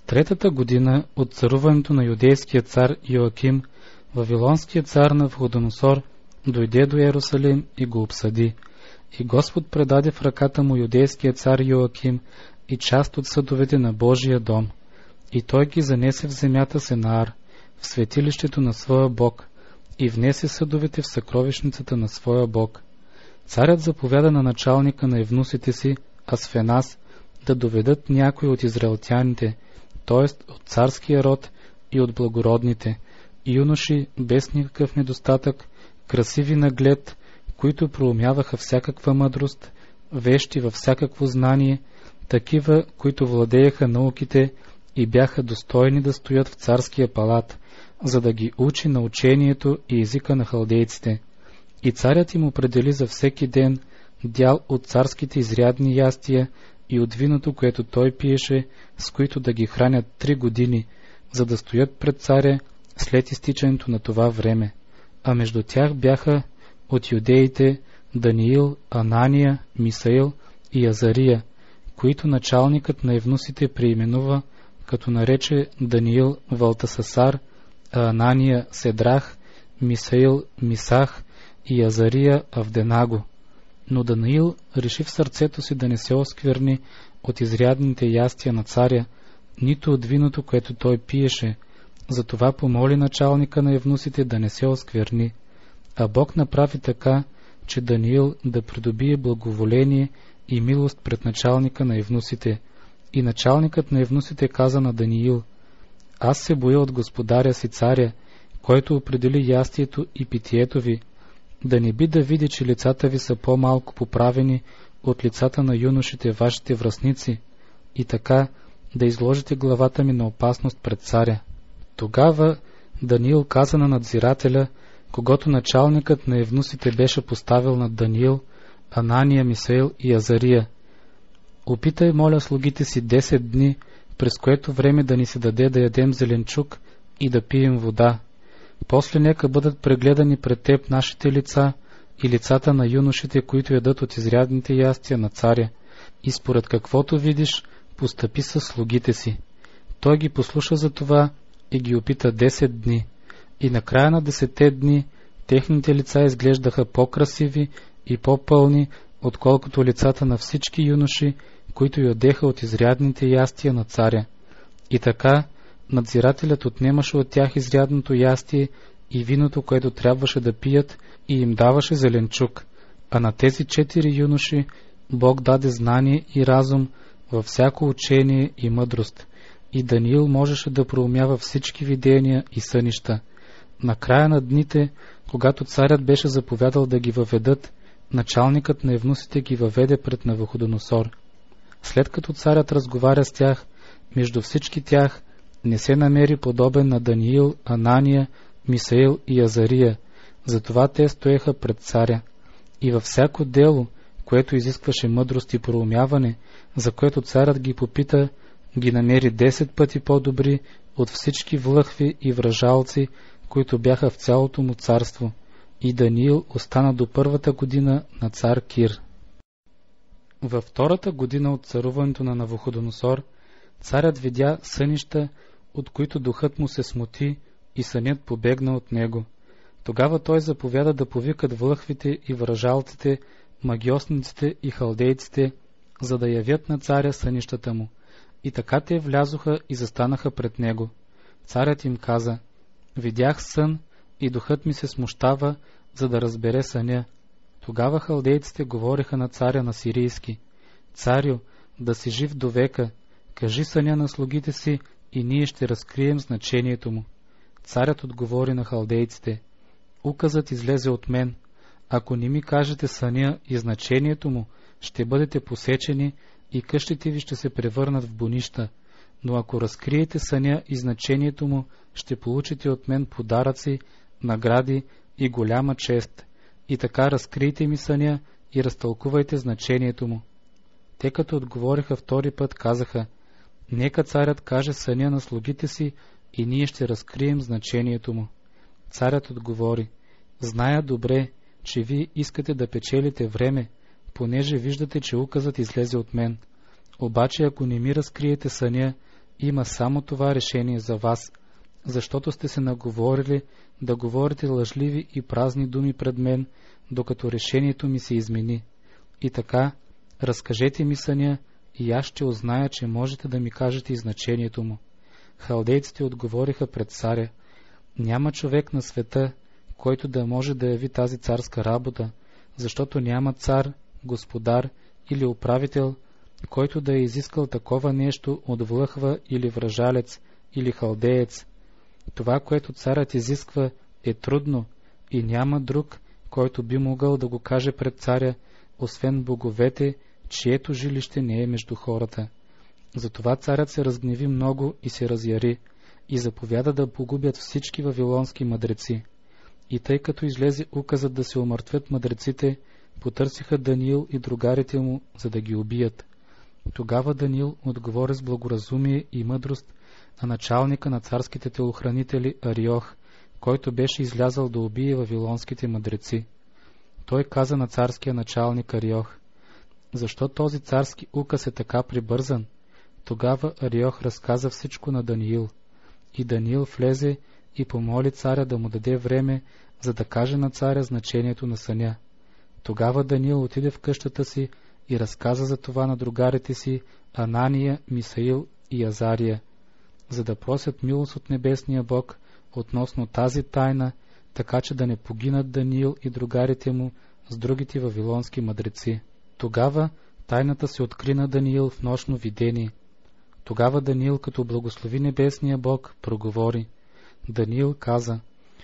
третата година от царуването на юдейския цар Йоаким, вавилонският цар Навуходоносор дойде до Йерусалим и го обсъди. И Господ предаде в ръката му юдейския цар Йоаким и част от съдовете на Божия дом. И той ги занесе в земята Сенаар, в светилището на своя Бог, и внесе съдовете в съкровищницата на своя Бог. Царят заповяда на началника на евнусите си, Асфеназ, да доведат някои от израелтяните, т.е. от царския род и от благородните, юноши без никакъв недостатък, красиви на глед, които проумяваха всякаква мъдрост, вещи във всякакво знание, такива, които владееха науките и бяха достойни да стоят в царския палат, за да ги учи на учението и езика на халдейците. И царят им определи за всеки ден дял от царските изрядни ястия и от виното, което той пиеше, с които да ги хранят 3 години, за да стоят пред царя след изтичането на това време. А между тях бяха от юдеите Даниил, Анания, Мисаил и Азария, които началникът на евнусите преименува, като нарече Даниил Валтасасар, а Анания Седрах, Мисаил Мисах и Азария Авденаго. Но Даниил реши в сърцето си да не се оскверни от изрядните ястия на царя, нито от виното, което той пиеше. Затова помоли началника на евнусите да не се оскверни. А Бог направи така, че Даниил да придобие благоволение и милост пред началника на евнусите. И началникът на евнусите каза на Даниил: аз се боя от господаря си царя, който определи ястието и питието ви, да не би да види, че лицата ви са по-малко поправени от лицата на юношите вашите връстници, и така да изложите главата ми на опасност пред царя. Тогава Даниил каза на надзирателя, когато началникът на евнусите беше поставил над Даниил, Анания, Мисаил и Азария: опитай, моля, слугите си 10 дни, през което време да ни се даде да ядем зеленчук и да пием вода. После нека бъдат прегледани пред теб нашите лица и лицата на юношите, които ядат от изрядните ястия на царя, и според каквото видиш, постъпи със слугите си. Той ги послуша за това и ги опита 10 дни. И на края на 10 дни техните лица изглеждаха по-красиви и по-пълни, отколкото лицата на всички юноши, които ядеха от изрядните ястия на царя. И така надзирателят отнемаше от тях изрядното ястие и виното, което трябваше да пият, и им даваше зеленчук. А на тези 4 юноши Бог даде знание и разум във всяко учение и мъдрост. И Даниил можеше да проумява всички видения и сънища. На края на дните, когато царят беше заповядал да ги въведат, началникът на евнусите ги въведе пред Навуходоносор. След като царят разговаря с тях, между всички тях не се намери подобен на Даниил, Анания, Мисаил и Азария, затова те стоеха пред царя. И във всяко дело, което изискваше мъдрост и проумяване, за което царят ги попита, ги намери 10 пъти по-добри от всички влъхви и вражалци, които бяха в цялото му царство. И Даниил остана до 1-та година на цар Кир. Във 2-та година от царуването на Навуходоносор, царят видя сънища, от които духът му се смути и сънят побегна от него. Тогава той заповяда да повикат влъхвите и вражалците, магиосниците и халдейците, за да явят на царя сънищата му. И така те влязоха и застанаха пред него. Царят им каза: видях сън и духът ми се смущава, за да разбере съня. Тогава халдейците говориха на царя на сирийски: царю, да си жив до века, кажи съня на слугите си и ние ще разкрием значението му. Царят отговори на халдейците: указът излезе от мен. Ако не ми кажете съня и значението му, ще бъдете посечени и къщите ви ще се превърнат в бунища. Но ако разкриете съня и значението му, ще получите от мен подаръци, награди и голяма чест. И така разкрийте ми съня и разтълкувайте значението му. Те като отговориха 2-ри път, казаха: нека царят каже съня на слугите си и ние ще разкрием значението му. Царят отговори: зная добре, че вие искате да печелите време, понеже виждате, че указът излезе от мен. Обаче ако не ми разкриете съня има само това решение за вас, защото сте се наговорили да говорите лъжливи и празни думи пред мен, докато решението ми се измени. И така, разкажете ми съня, и аз ще узная, че можете да ми кажете и значението му. Халдейците отговориха пред царя: няма човек на света, който да може да яви тази царска работа, защото няма цар, господар или управител, който да е изискал такова нещо от влъхва или вражалец или халдеец. Това, което царят изисква, е трудно и няма друг, който би могъл да го каже пред царя, освен боговете, чието жилище не е между хората. Затова царят се разгневи много и се разяри, и заповяда да погубят всички вавилонски мъдреци. И тъй като излезе указът да се умъртвят мъдреците, потърсиха Даниил и другарите му, за да ги убият. Тогава Даниил отговори с благоразумие и мъдрост на началника на царските телохранители Ариох, който беше излязъл да убие вавилонските мъдреци. Той каза на царския началник Ариох: защо този царски указ е така прибързан? Тогава Ариох разказа всичко на Даниил. И Даниил влезе и помоли царя да му даде време, за да каже на царя значението на съня. Тогава Даниил отиде в къщата си и разказа за това на другарите си Анания, Мисаил и Азария, за да просят милост от небесния Бог относно тази тайна, така че да не погинат Даниил и другарите му с другите вавилонски мъдреци. Тогава тайната се откри на Даниил в нощно видение. Тогава Даниил, като благослови небесния Бог, проговори. Даниил каза: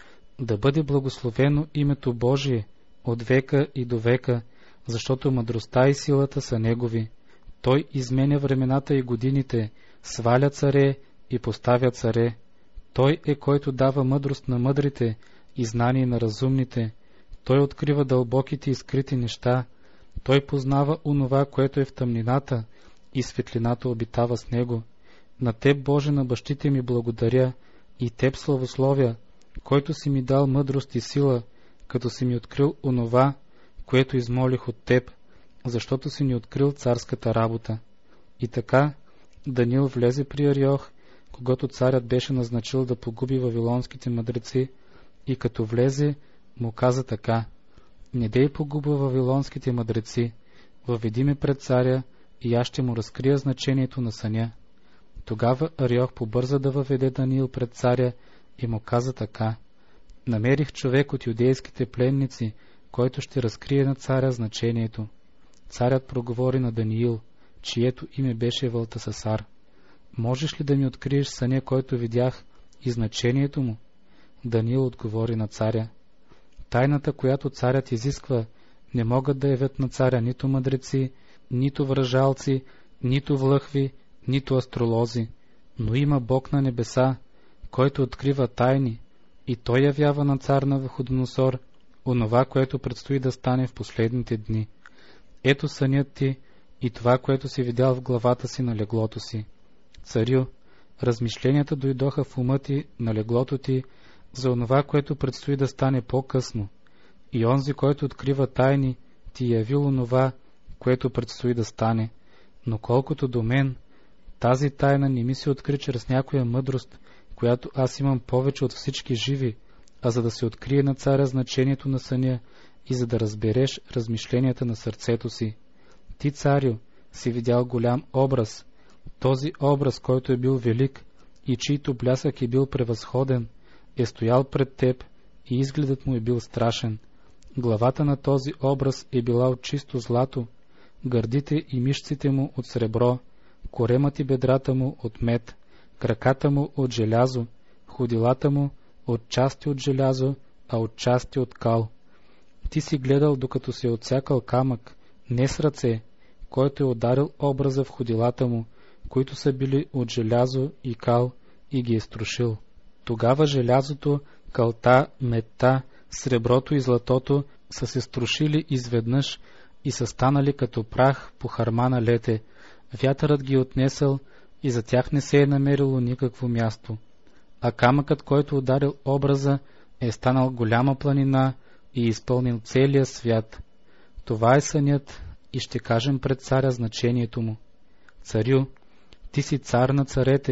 да бъде благословено името Божие от века и до века, защото мъдростта и силата са негови. Той изменя времената и годините, сваля царе и поставя царе. Той е, който дава мъдрост на мъдрите и знание на разумните. Той открива дълбоките и скрити неща. Той познава онова, което е в тъмнината, и светлината обитава с него. На теб, Боже, на бащите ми благодаря, и теб славословя, който си ми дал мъдрост и сила, като си ми открил онова, което измолих от теб, защото си ни открил царската работа. И така Даниил влезе при Ариох, когато царят беше назначил да погуби вавилонските мъдреци, и като влезе, му каза така: не дей погуба вавилонските мъдреци, въведи ме пред царя, и аз ще му разкрия значението на съня. Тогава Ариох побърза да въведе Даниил пред царя и му каза така: намерих човек от юдейските пленници, който ще разкрие на царя значението. Царят проговори на Даниил, чието име беше Валтасасар: можеш ли да ми откриеш съня, който видях, и значението му? Даниил отговори на царя: тайната, която царят изисква, не могат да явят на царя нито мъдреци, нито вражалци, нито влъхви, нито астролози, но има Бог на небеса, който открива тайни, и той явява на цар Навуходоносор онова, което предстои да стане в последните дни. Ето сънят ти и това, което си видял в главата си на леглото си. Царю, размишленията дойдоха в ума ти на леглото ти за онова, което предстои да стане по-късно, и онзи, който открива тайни, ти явил онова, което предстои да стане. Но колкото до мен, тази тайна не ми се откри чрез някоя мъдрост, която аз имам повече от всички живи, а за да се открие на царя значението на съня и за да разбереш размишленията на сърцето си. Ти, царю, си видял голям образ. Този образ, който е бил велик и чийто блясък е бил превъзходен, е стоял пред теб и изгледът му е бил страшен. Главата на този образ е била от чисто злато, гърдите и мишците му от сребро, коремът и бедрата му от мед, краката му от желязо, ходилата му от части от желязо, а от части от кал. Ти си гледал, докато се е отсякал камък, не с ръце, който е ударил образа в ходилата му, които са били от желязо и кал, и ги е струшил. Тогава желязото, калта, медта, среброто и златото са се струшили изведнъж и са станали като прах по харма на лете. Вятърът ги отнесъл и за тях не се е намерило никакво място. А камъкът, който ударил образа, е станал голяма планина и изпълнил целия свят. Това е сънят и ще кажем пред царя значението му. Царю, ти си цар на царете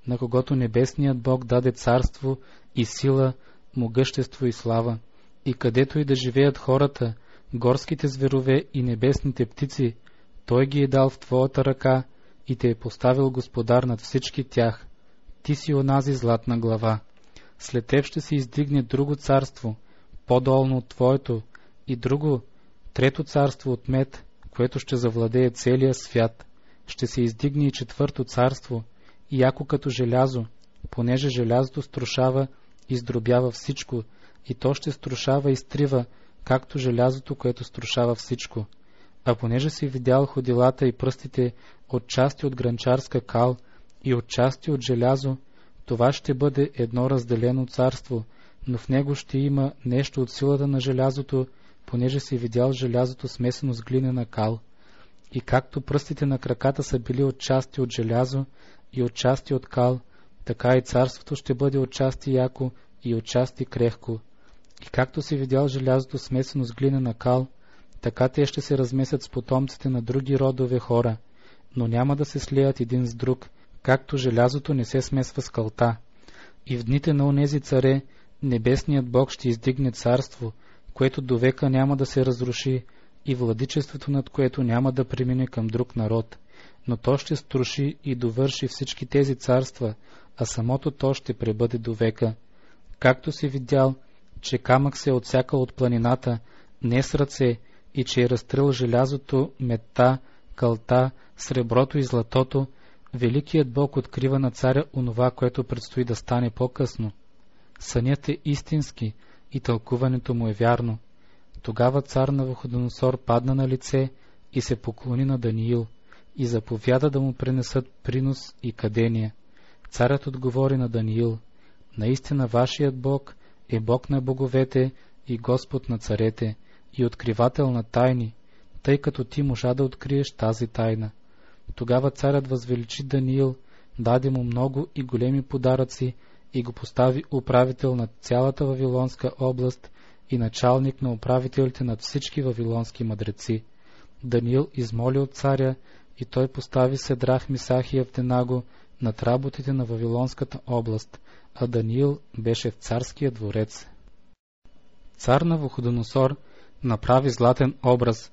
на когото небесният Бог даде царство и сила, могъщество и слава, и където и да живеят хората, горските зверове и небесните птици, той ги е дал в твоята ръка и те е поставил господар над всички тях. Ти си онази златна глава. След теб ще се издигне друго царство, по-долно от твоето, и друго, трето царство от мед, което ще завладее целия свят. Ще се издигне и четвърто царство, яко като желязо, понеже желязото струшава и сдробява всичко, и то ще струшава и стрива, както желязото, което струшава всичко. А понеже си видял ходилата и пръстите от части от гранчарска кал и от части от желязо, това ще бъде едно разделено царство, но в него ще има нещо от силата на желязото, понеже си видял желязото смесено с глинена кал. И както пръстите на краката са били от части от желязо и от части от кал, така и царството ще бъде от части яко и от части крехко. И както си видял желязото смесено с глинена кал, така те ще се размесят с потомците на други родове хора, но няма да се слеят един с друг, както желязото не се смесва с калта. И в дните на онези царе, небесният Бог ще издигне царство, което до века няма да се разруши, и владичеството над което няма да премине към друг народ, но то ще струши и довърши всички тези царства, а самото то ще пребъде до века. Както си видял, че камък се отсякал от планината, не с ръце, и че е разтрил желязото, медта, калта, среброто и златото, великият Бог открива на царя онова, което предстои да стане по-късно. Сънят е истински и тълкуването му е вярно. Тогава цар Навуходоносор падна на лице и се поклони на Даниил и заповяда да му пренесат принос и кадения. Царят отговори на Даниил: наистина вашият Бог е Бог на боговете и Господ на царете и откривател на тайни, тъй като ти можа да откриеш тази тайна. Тогава царят възвеличи Даниил, даде му много и големи подаръци и го постави управител над цялата Вавилонска област и началник на управителите над всички вавилонски мъдреци. Даниил измоли от царя и той постави Седрах, Мисах и Авденаго над работите на Вавилонската област, а Даниил беше в царския дворец. Цар Навуходоносор направи златен образ,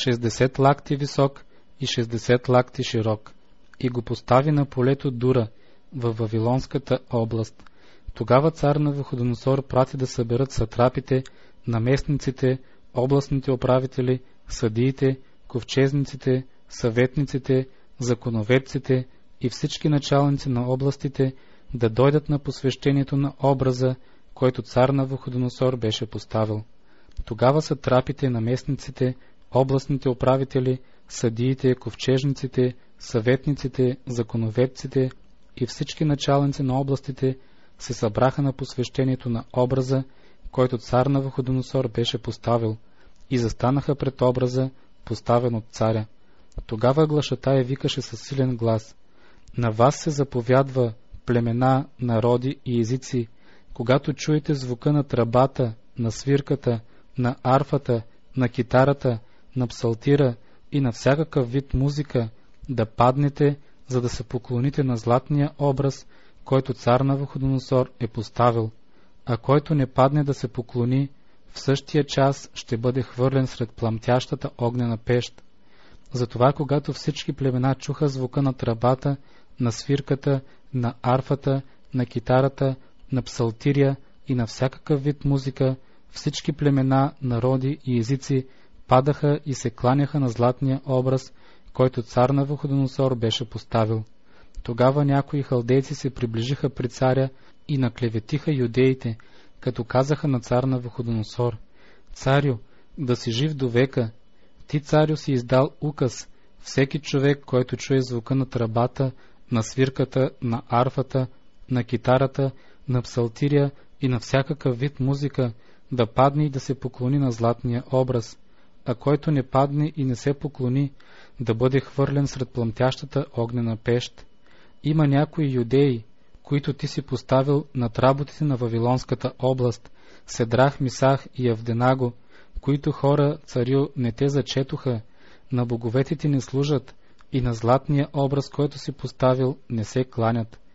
60 лакти висок и 60 лакти широк, и го постави на полето Дура във Вавилонската област. Тогава цар Навуходоносор прати да съберат сатрапите, наместниците, областните управители, съдиите, ковчезниците, съветниците, законоведците и всички началници на областите да дойдат на посвещението на образа, който цар Навуходоносор беше поставил. Тогава сатрапите, наместниците, областните управители, съдиите, ковчежниците, съветниците, законоведците и всички началници на областите се събраха на посвещението на образа, който цар Навуходоносор беше поставил, и застанаха пред образа, поставен от царя. Тогава глашатая викаше със силен глас: на вас се заповядва, племена, народи и езици, когато чуете звука на тръбата, на свирката, на арфата, на китарата, на псалтира и на всякакъв вид музика, да паднете, за да се поклоните на златния образ, който цар Навуходоносор е поставил, а който не падне да се поклони, в същия час ще бъде хвърлен сред пламтящата огнена пещ. Затова, когато всички племена чуха звука на тръбата, на свирката, на арфата, на китарата, на псалтирия и на всякакъв вид музика, всички племена, народи и езици падаха и се кланяха на златния образ, който цар Навуходоносор беше поставил. Тогава някои халдейци се приближиха при царя и наклеветиха юдеите, като казаха на цар Навуходоносор: царю, да си жив до века. Ти, царю, си издал указ: всеки човек, който чуе звука на тръбата, на свирката, на арфата, на китарата, на псалтирия и на всякакъв вид музика, да падне и да се поклони на златния образ, а който не падне и не се поклони, да бъде хвърлен сред пламтящата огнена пещ. Има някои юдеи, които ти си поставил над работите на Вавилонската област, Седрах, Мисах и Авденаго, които хора, царю, не те зачетоха, на боговете ти не служат и на златния образ, който си поставил, не се кланят.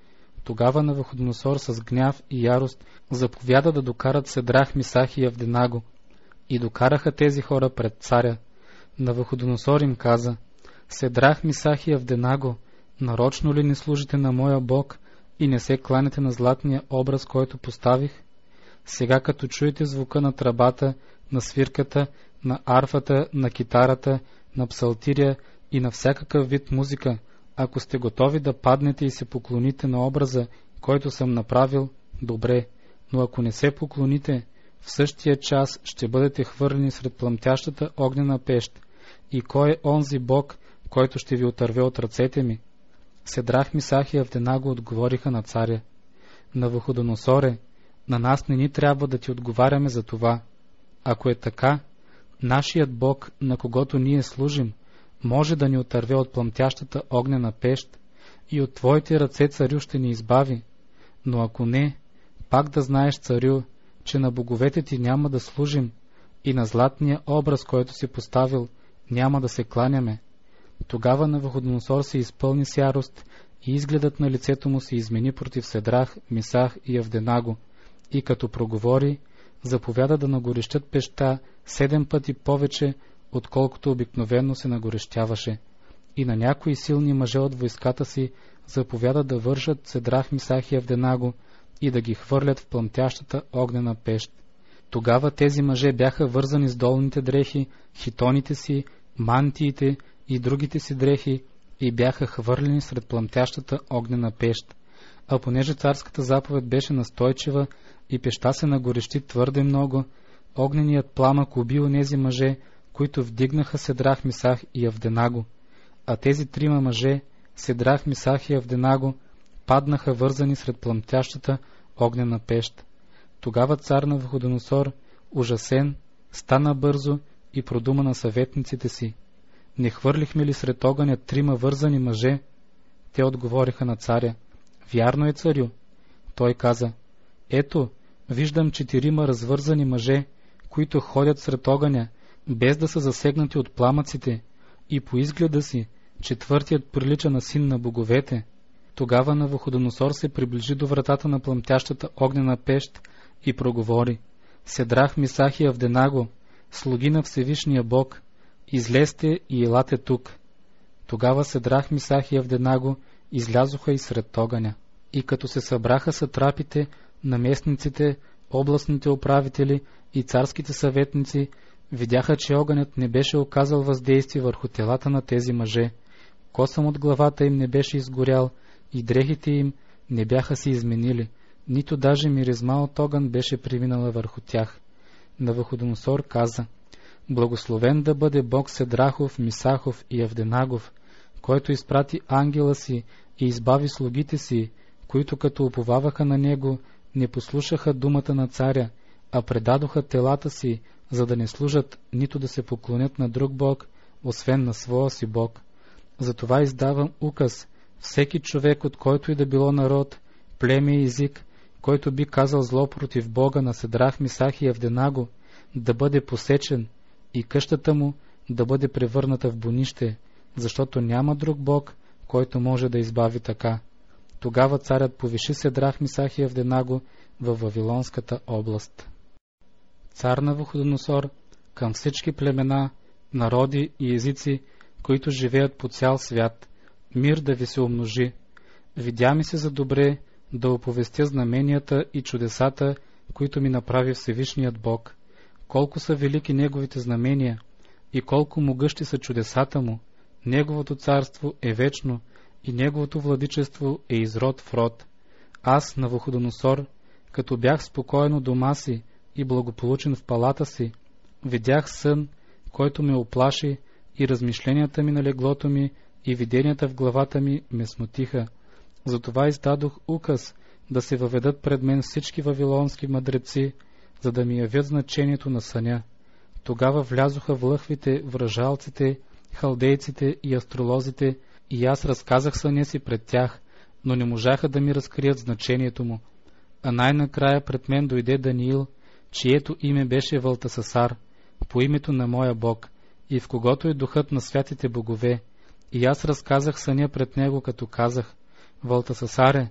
Тогава Навуходоносор с гняв и ярост заповяда да докарат Седрах, Мисах и Авденаго. И докараха тези хора пред царя. Навуходоносор им каза: Седрах, Мисах и Авденаго, нарочно ли не служите на моя Бог и не се кланяте на златния образ, който поставих? Сега като чуете звука на тръбата, на свирката, на арфата, на китарата, на псалтиря и на всякакъв вид музика, ако сте готови да паднете и се поклоните на образа, който съм направил, добре, но ако не се поклоните, в същия час ще бъдете хвърлени сред пламтящата огнена пещ. И кой е онзи Бог, който ще ви отърве от ръцете ми? Седрах, Мисах и Авденаго отговориха на царя: Навуходоносоре, на нас не ни трябва да ти отговаряме за това. Ако е така, нашият Бог, на когото ние служим, може да ни отърве от пламтящата огнена пещ и от твоите ръце, царю, ще ни избави. Но ако не, пак да знаеш, царю, че на боговете ти няма да служим и на златния образ, който си поставил, няма да се кланяме. Тогава Навуходоносор се изпълни с ярост и изгледът на лицето му се измени против Седрах, Мисах и Авденаго, и като проговори, заповяда да нагорещят пещта 7 пъти повече, отколкото обикновено се нагорещяваше. И на някои силни мъже от войската си заповяда да вършат Седрах, Мисах и Авденаго и да ги хвърлят в пламтящата огнена пещ. Тогава тези мъже бяха вързани с долните дрехи, хитоните си, мантиите и другите си дрехи и бяха хвърлени сред пламтящата огнена пещ. А понеже царската заповед беше настойчива и пещта се нагорещи твърде много, огненият пламък уби онези мъже, които вдигнаха Седрах, Мисах и Авденаго. А тези 3 мъже, Седрах, Мисах и Авденаго, паднаха вързани сред пламтящата огнена пещ. Тогава цар Навуходоносор, ужасен, стана бързо и продума на съветниците си: Не хвърлихме ли сред огъня 3 вързани мъже? Те отговориха на царя: Вярно е, царю. Той каза: Ето, виждам 4 развързани мъже, които ходят сред огъня, без да са засегнати от пламъците, и по изгледа си 4-тият прилича на син на боговете. Тогава Навуходоносор се приближи до вратата на пламтящата огнена пещ и проговори: Седрах, Мисах и Авденаго, слуги на Всевишния Бог, излезте и елате тук. Тогава Седрах, Мисах и Авденаго излязоха и сред огъня. И като се събраха сатрапите, наместниците, областните управители и царските съветници, видяха, че огънят не беше оказал въздействие върху телата на тези мъже. Косъм от главата им не беше изгорял и дрехите им не бяха се изменили, нито даже миризма от огън беше преминала върху тях. Навуходоносор каза: Благословен да бъде Бог Седрахов, Мисахов и Авденагов, който изпрати ангела си и избави слугите си, които като уповаваха на него, не послушаха думата на царя, а предадоха телата си, за да не служат, нито да се поклонят на друг Бог, освен на своя си Бог. Затова издавам указ: всеки човек, от който и да било народ, племе и език, който би казал зло против Бога на Седрах, Мисах и Авденаго, да бъде посечен и къщата му да бъде превърната в бонище, защото няма друг Бог, който може да избави така. Тогава царят повиши Седрах, Мисах и Авденаго във Вавилонската област. Цар Навуходоносор към всички племена, народи и езици, които живеят по цял свят: мир да ви се умножи. Видя ми се за добре да оповестя знаменията и чудесата, които ми направи Всевишният Бог. Колко са велики неговите знамения и колко могъщи са чудесата му. Неговото царство е вечно и неговото владичество е из род в род. Аз, Навуходоносор, като бях спокоен у дома си и благополучен в палата си, видях сън, който ме оплаши, и размишленията ми на леглото ми и виденията в главата ми ме смутиха. Затова издадох указ да се въведат пред мен всички вавилонски мъдреци, за да ми явят значението на съня. Тогава влязоха влъхвите, вражалците, халдейците и астролозите, и аз разказах съня си пред тях, но не можаха да ми разкрият значението му. А най-накрая пред мен дойде Даниил, чието име беше Валтасасар, по името на моя Бог, и в когото е духът на святите богове. И аз разказах съня пред него, като казах: Валтасасаре,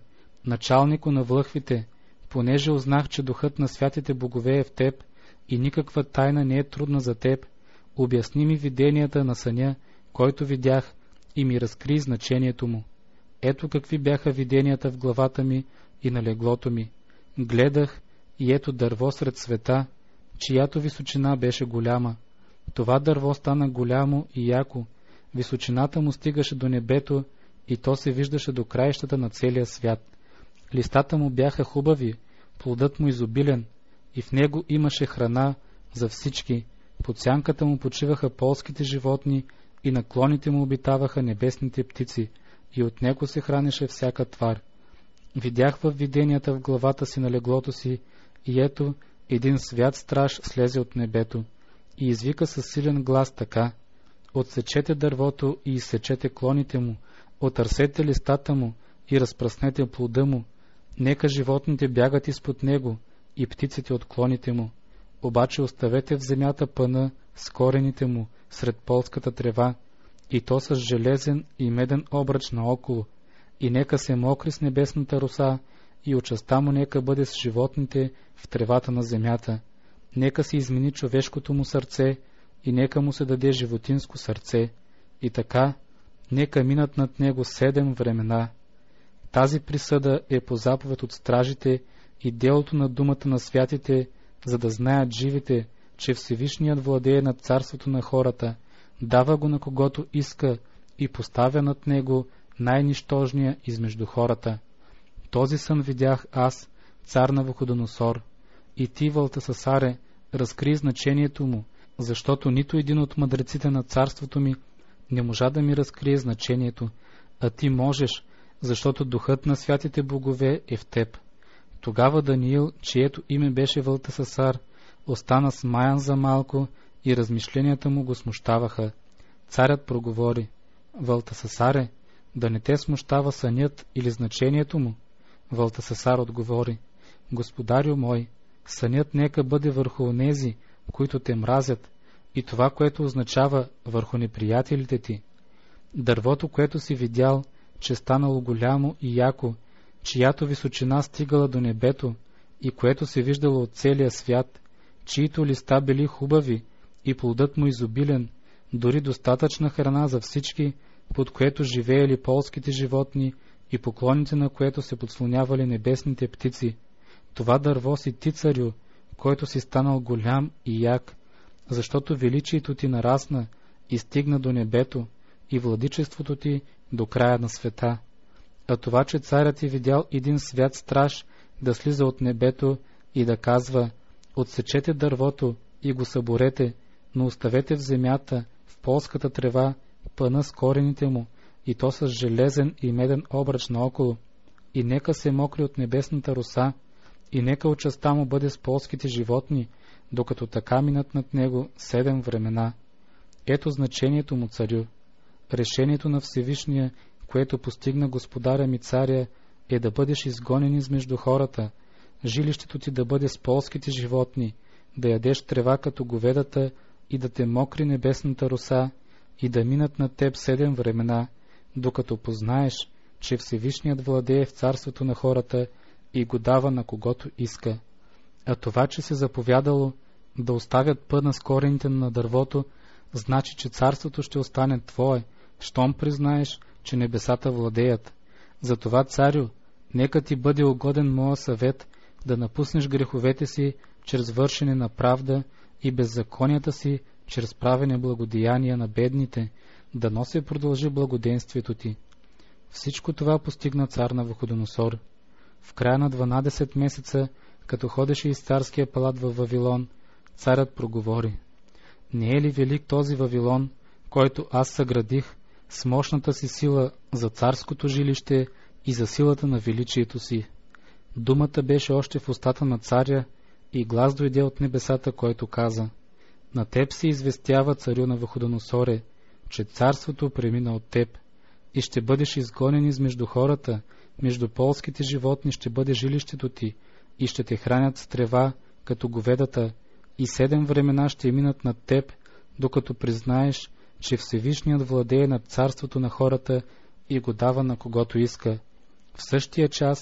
началнико на влъхвите, понеже узнах, че духът на святите богове е в теб и никаква тайна не е трудна за теб, обясни ми виденията на съня, който видях, и ми разкри значението му. Ето какви бяха виденията в главата ми и на леглото ми. Гледах и ето дърво сред света, чиято височина беше голяма. Това дърво стана голямо и яко, височината му стигаше до небето и то се виждаше до краищата на целия свят. Листата му бяха хубави, плодът му изобилен и в него имаше храна за всички. Под сянката му почиваха полските животни и на клоните му обитаваха небесните птици и от него се хранеше всяка твар. Видях във виденията в главата си на леглото си и ето един свят страж слезе от небето и извика със силен глас така: отсечете дървото и изсечете клоните му, отърсете листата му и разпръснете плода му, нека животните бягат изпод него и птиците от клоните му, обаче оставете в земята пъна с корените му сред полската трева, и то с железен и меден обръч наоколо, и нека се мокри с небесната роса, и участта му нека бъде с животните в тревата на земята. Нека се измени човешкото му сърце и нека му се даде животинско сърце. И така, нека минат над него 7 времена. Тази присъда е по заповед от стражите и делото на думата на святите, за да знаят живите, че Всевишният владее над царството на хората, дава го на когото иска и поставя над него най-нищожния измежду хората. Този сън видях аз, цар Навуходоносор, и ти, Валтасасаре, разкри значението му, защото нито един от мъдреците на царството ми не можа да ми разкрие значението, а ти можеш, защото духът на святите богове е в теб. Тогава Даниил, чието име беше Валтасасар, остана смаян за малко и размишленията му го смущаваха. Царят проговори: Валтасасаре, да не те смущава сънят или значението му? Валтасасар отговори: Господарю мой, сънят нека бъде върху онези, които те мразят, и това, което означава върху неприятелите ти. Дървото, което си видял, че станало голямо и яко, чиято височина стигала до небето и което се виждало от целия свят, чието листа били хубави и плодът му изобилен, дори достатъчна храна за всички, под което живеели полските животни и поклоните на което се подслонявали небесните птици. Това дърво си ти, царю, който си станал голям и як, защото величието ти нарасна и стигна до небето и владичеството ти до края на света. А това, че царят ти видял един свят страж да слиза от небето и да казва: отсечете дървото и го съборете, но оставете в земята, в полската трева, пъна с корените му, и то с железен и меден обръч наоколо, и нека се мокри от небесната роса, и нека участта му бъде с полските животни, докато така минат над него 7 времена. Ето значението му, царю. Решението на Всевишния, което постигна господаря ми царя, е да бъдеш изгонен измежду хората, жилището ти да бъде с полските животни, да ядеш трева като говедата и да те мокри небесната роса, и да минат над теб 7 времена, докато познаеш, че Всевишният владее в царството на хората и го дава на когото иска. А това, че се заповядало да оставят пъна с корените на дървото, значи, че царството ще остане твое, щом признаеш, че небесата владеят. Затова, царю, нека ти бъде угоден моя съвет да напуснеш греховете си чрез вършене на правда и беззаконията си чрез правене благодеяния на бедните, да носи продължи благоденствието ти. Всичко това постигна цар Навуходоносор. В края на 12 месеца, като ходеше из царския палат във Вавилон, царят проговори: не е ли велик този Вавилон, който аз съградих с мощната си сила за царското жилище и за силата на величието си? Думата беше още в устата на царя и глас дойде от небесата, който каза: на теб се известява, царю Навуходоносоре, че царството премина от теб и ще бъдеш изгонен измежду хората, между полските животни ще бъде жилището ти и ще те хранят с трева, като говедата, и 7 времена ще минат над теб, докато признаеш, че Всевишният владее над царството на хората и го дава на когото иска. В същия час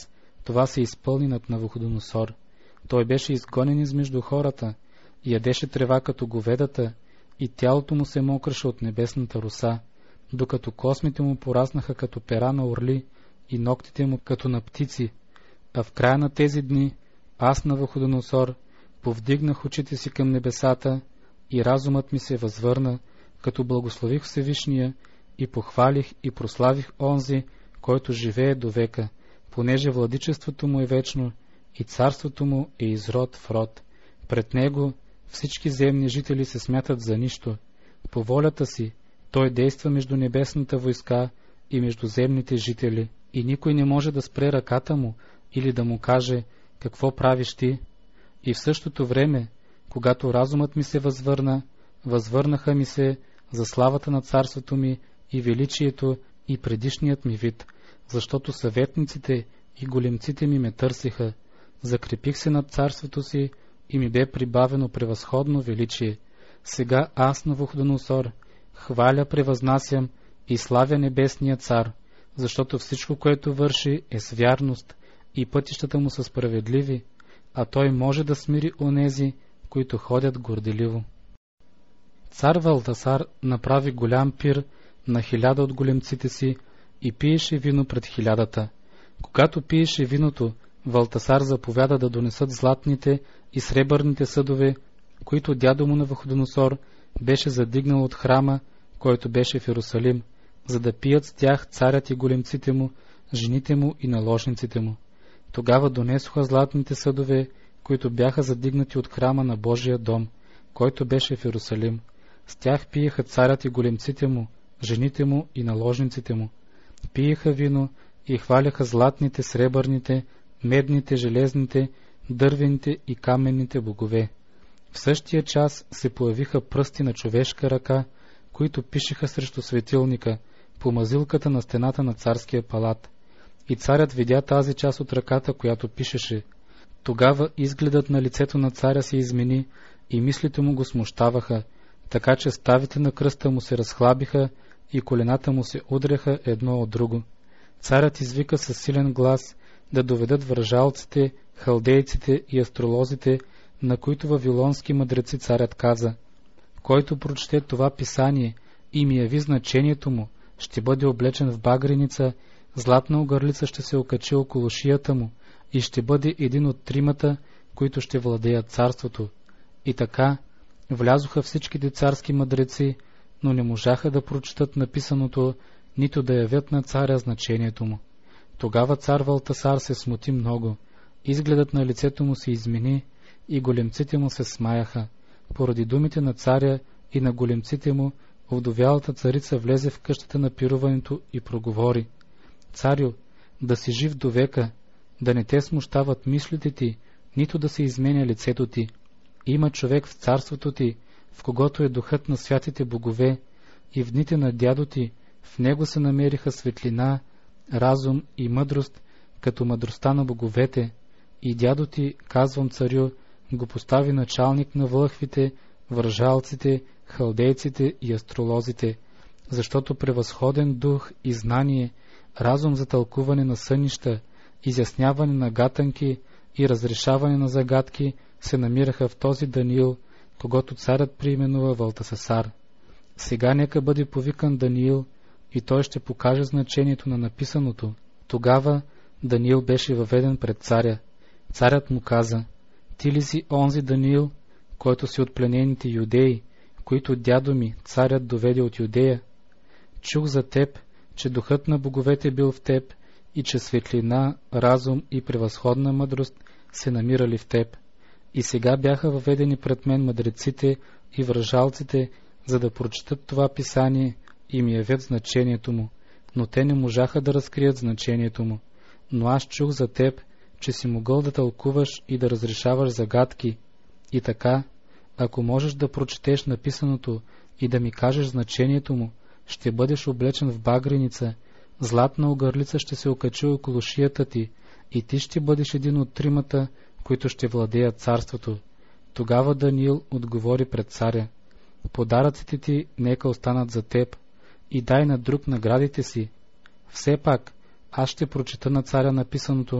Това се изпълни над Навуходоносор. Той беше изгонен измежду хората, ядеше трева като говедата и тялото му се мокраше от небесната роса, докато космите му пораснаха като пера на орли и ногтите му като на птици. А в края на тези дни аз, Навуходоносор, повдигнах очите си към небесата и разумът ми се възвърна, като благослових Всевишния и похвалих и прославих онзи, който живее до века, понеже владичеството му е вечно и царството му е из род в род. Пред него всички земни жители се смятат за нищо. По волята си той действа между небесната войска и между земните жители, и никой не може да спре ръката му или да му каже: какво правиш ти? И в същото време, когато разумът ми се възвърнаха ми се за славата на царството ми и величието и предишният ми вид, защото съветниците и големците ми ме търсиха. Закрепих се над царството си и ми бе прибавено превъзходно величие. Сега аз, Навуходоносор, хваля, превъзнасям и славя небесния цар, защото всичко, което върши, е с вярност и пътищата му са справедливи, а той може да смири онези, които ходят горделиво. Цар Валтасар направи голям пир на 1000 от големците си и пиеше вино пред 1000. Когато пиеше виното, Валтасар заповяда да донесат златните и сребърните съдове, които дядо му Навуходоносор беше задигнал от храма, който беше в Йерусалим, за да пият с тях царят и големците му, жените му и наложниците му. Тогава донесоха златните съдове, които бяха задигнати от храма на Божия дом, който беше в Йерусалим. С тях пиеха царят и големците му, жените му и наложниците му. Пиеха вино и хваляха златните, сребърните, медните, железните, дървените и каменните богове. В същия час се появиха пръсти на човешка ръка, които пишеха срещу светилника по мазилката на стената на царския палат. И царят видя тази част от ръката, която пишеше. Тогава изгледът на лицето на царя се измени и мислите му го смущаваха, така че ставите на кръста му се разхлабиха и колената му се удряха едно от друго. Царят извика със силен глас да доведат вържалците, халдейците и астролозите, на които вавилонски мъдреци царят каза: който прочете това писание и ми яви значението му, ще бъде облечен в багреница, златна огърлица ще се окачи около шията му и ще бъде един от 3, които ще владеят царството. И така влязоха всичките царски мъдреци, но не можаха да прочетат написаното, нито да явят на царя значението му. Тогава цар Валтасар се смути много, изгледът на лицето му се измени и големците му се смаяха. Поради думите на царя и на големците му, овдовялата царица влезе в къщата на пируването и проговори: царю, да си жив до века, да не те смущават мислите ти, нито да се изменя лицето ти. Има човек в царството ти, в когото е духът на святите богове, и в дните на дядо ти в него се намериха светлина, разум и мъдрост, като мъдростта на боговете, и дядо ти, казвам царю, го постави началник на вълхвите, вържалците, халдейците и астролозите, защото превъзходен дух и знание, разум за тълкуване на сънища, изясняване на гатанки и разрешаване на загадки се намираха в този Даниил, когото царят преименува Валтасасар. Сега нека бъде повикан Даниил и той ще покаже значението на написаното. Тогава Даниил беше въведен пред царя. Царят му каза: ти ли си онзи Даниил, който си от пленените юдеи, които дядо ми, царят, доведе от Юдея? Чух за теб, че духът на боговете бил в теб и че светлина, разум и превъзходна мъдрост се намирали в теб. И сега бяха въведени пред мен мъдреците и вържалците, за да прочетат това писание и ми явят значението му, но те не можаха да разкрият значението му. Но аз чух за теб, че си могъл да тълкуваш и да разрешаваш загадки. И така, ако можеш да прочетеш написаното и да ми кажеш значението му, ще бъдеш облечен в багреница, златна огърлица ще се окачи около шията ти и ти ще бъдеш един от 3, които ще владеят царството. Тогава Даниил отговори пред царя: подаръците ти нека останат за теб и дай на друг наградите си. Все пак аз ще прочета на царя написаното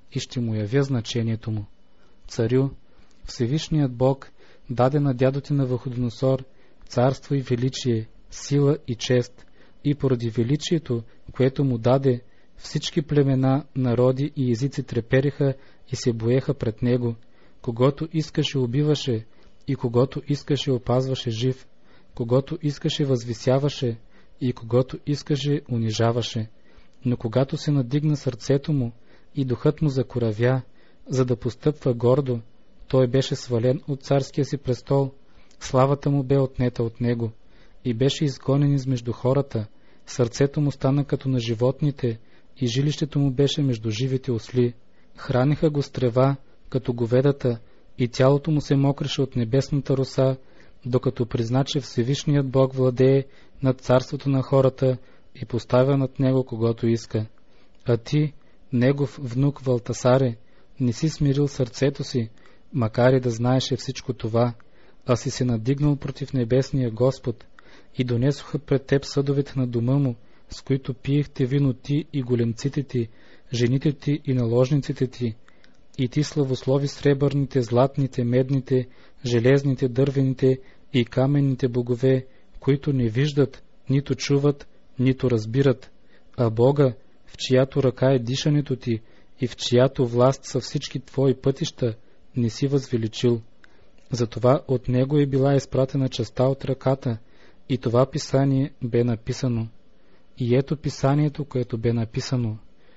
и ще му явя значението му. Царю, Всевишният Бог даде на дядо ти Навуходоносор царство и величие, сила и чест, и поради величието, което му даде, всички племена, народи и езици трепериха и се боеха пред него. Когото искаше убиваше и когото искаше опазваше жив, когото искаше възвисяваше и когото искаше унижаваше. Но когато се надигна сърцето му и духът му закоравя, за да постъпва гордо, той беше свален от царския си престол, славата му бе отнета от него и беше изгонен измежду хората, сърцето му стана като на животните и жилището му беше между живите осли. Храниха го с трева, като говедата, и тялото му се мокреше от небесната роса, докато призна, че Всевишният Бог владее над царството на хората и поставя над него когото иска. А ти, негов внук Валтасаре, не си смирил сърцето си, макар и да знаеше всичко това, а си се надигнал против небесния Господ, и донесоха пред теб съдовете на дома му, с които пиехте вино ти и големците ти, жените ти и наложниците ти, и ти славослови сребърните, златните, медните, железните, дървените и каменните богове, които не виждат, нито чуват, нито разбират, а Бога, в чиято ръка е дишането ти и в чиято власт са всички твои пътища, не си възвеличил. Затова от него е била изпратена частта от ръката, и това писание бе написано. И ето писанието, което бе написано: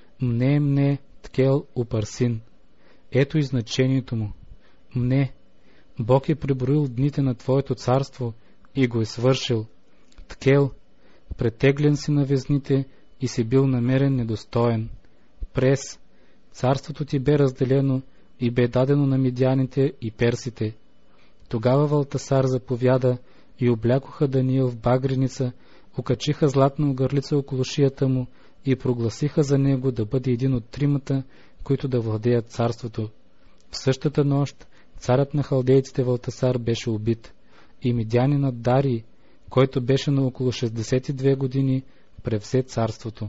Мне, ткел упарсин. Ето и значението му. Мне, Бог е преброил дните на твоето царство и го е свършил. Ткел, претеглен си на везните и си бил намерен недостоен. Прес, царството ти бе разделено и бе дадено на медяните и персите. Тогава Валтасар заповяда и облякоха Даниил в багреница, окачиха златна огърлица около шията му и прогласиха за него да бъде един от тримата, които да владеят царството. В същата нощ царят на халдейците Валтасар беше убит и медянинът Дарий, който беше на около 62 години, превзе царството.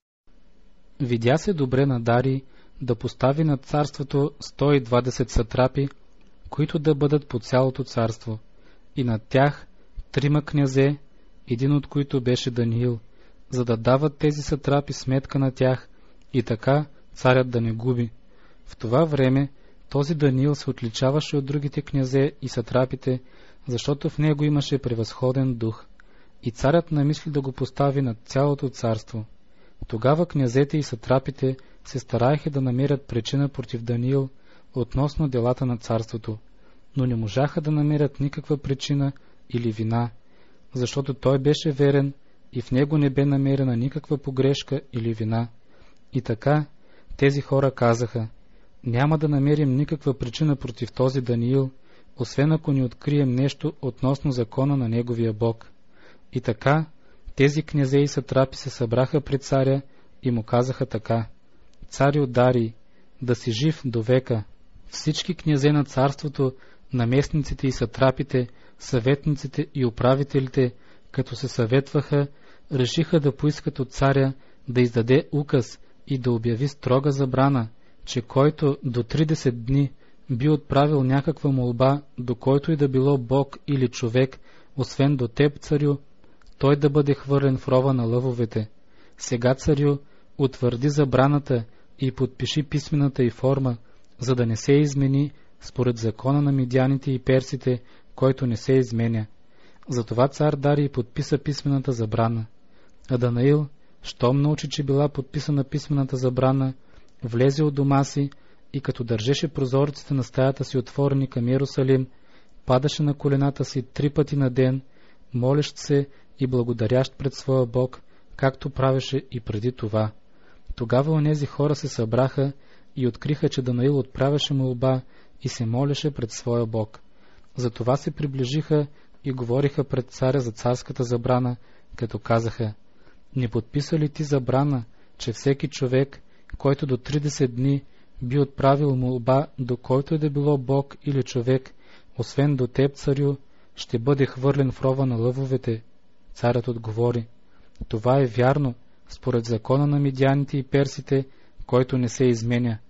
Видя се добре на Дарий да постави над царството 120 сатрапи, които да бъдат по цялото царство, и над тях 3 князе, един от които беше Даниил, за да дават тези сатрапи сметка на тях и така царят да не губи. В това време този Даниил се отличаваше от другите князе и сатрапите, защото в него имаше превъзходен дух, и царят намисли да го постави над цялото царство. Тогава князете и сатрапите се стараеха да намерят причина против Даниил относно делата на царството, но не можаха да намерят никаква причина или вина, защото той беше верен и в него не бе намерена никаква погрешка или вина. И така тези хора казаха: няма да намерим никаква причина против този Даниил, освен ако не открием нещо относно закона на неговия Бог. И така тези князе и сатрапи се събраха пред царя и му казаха така: Царю Дарий, да си жив до века. Всички князе на царството, наместниците и сатрапите, съветниците и управителите, като се съветваха, решиха да поискат от царя да издаде указ и да обяви строга забрана, че който до 30 дни би отправил някаква молба, до който и да било Бог или човек, освен до теб, царю, той да бъде хвърлен в рова на лъвовете. Сега, царю, утвърди забраната и подпиши писмената й форма, за да не се измени според закона на медяните и персите, който не се изменя. Затова цар Дарий подписа писмената забрана. А Данаил, щом научи, че била подписана писмената забрана, влезе от дома си и като държеше прозорците на стаята си отворени към Йерусалим, падаше на колената си 3 пъти на ден, молещ се и благодарящ пред своя Бог, както правеше и преди това. Тогава онези хора се събраха и откриха, че Данаил отправяше молба и се молеше пред своя Бог. Затова се приближиха и говориха пред царя за царската забрана, като казаха: не подписа ли ти забрана, че всеки човек, който до 30 дни би отправил молба до който и да било Бог или човек, освен до теб, царю, ще бъде хвърлен в рова на лъвовете? Царят отговори: това е вярно, според закона на медяните и персите, който не се изменя.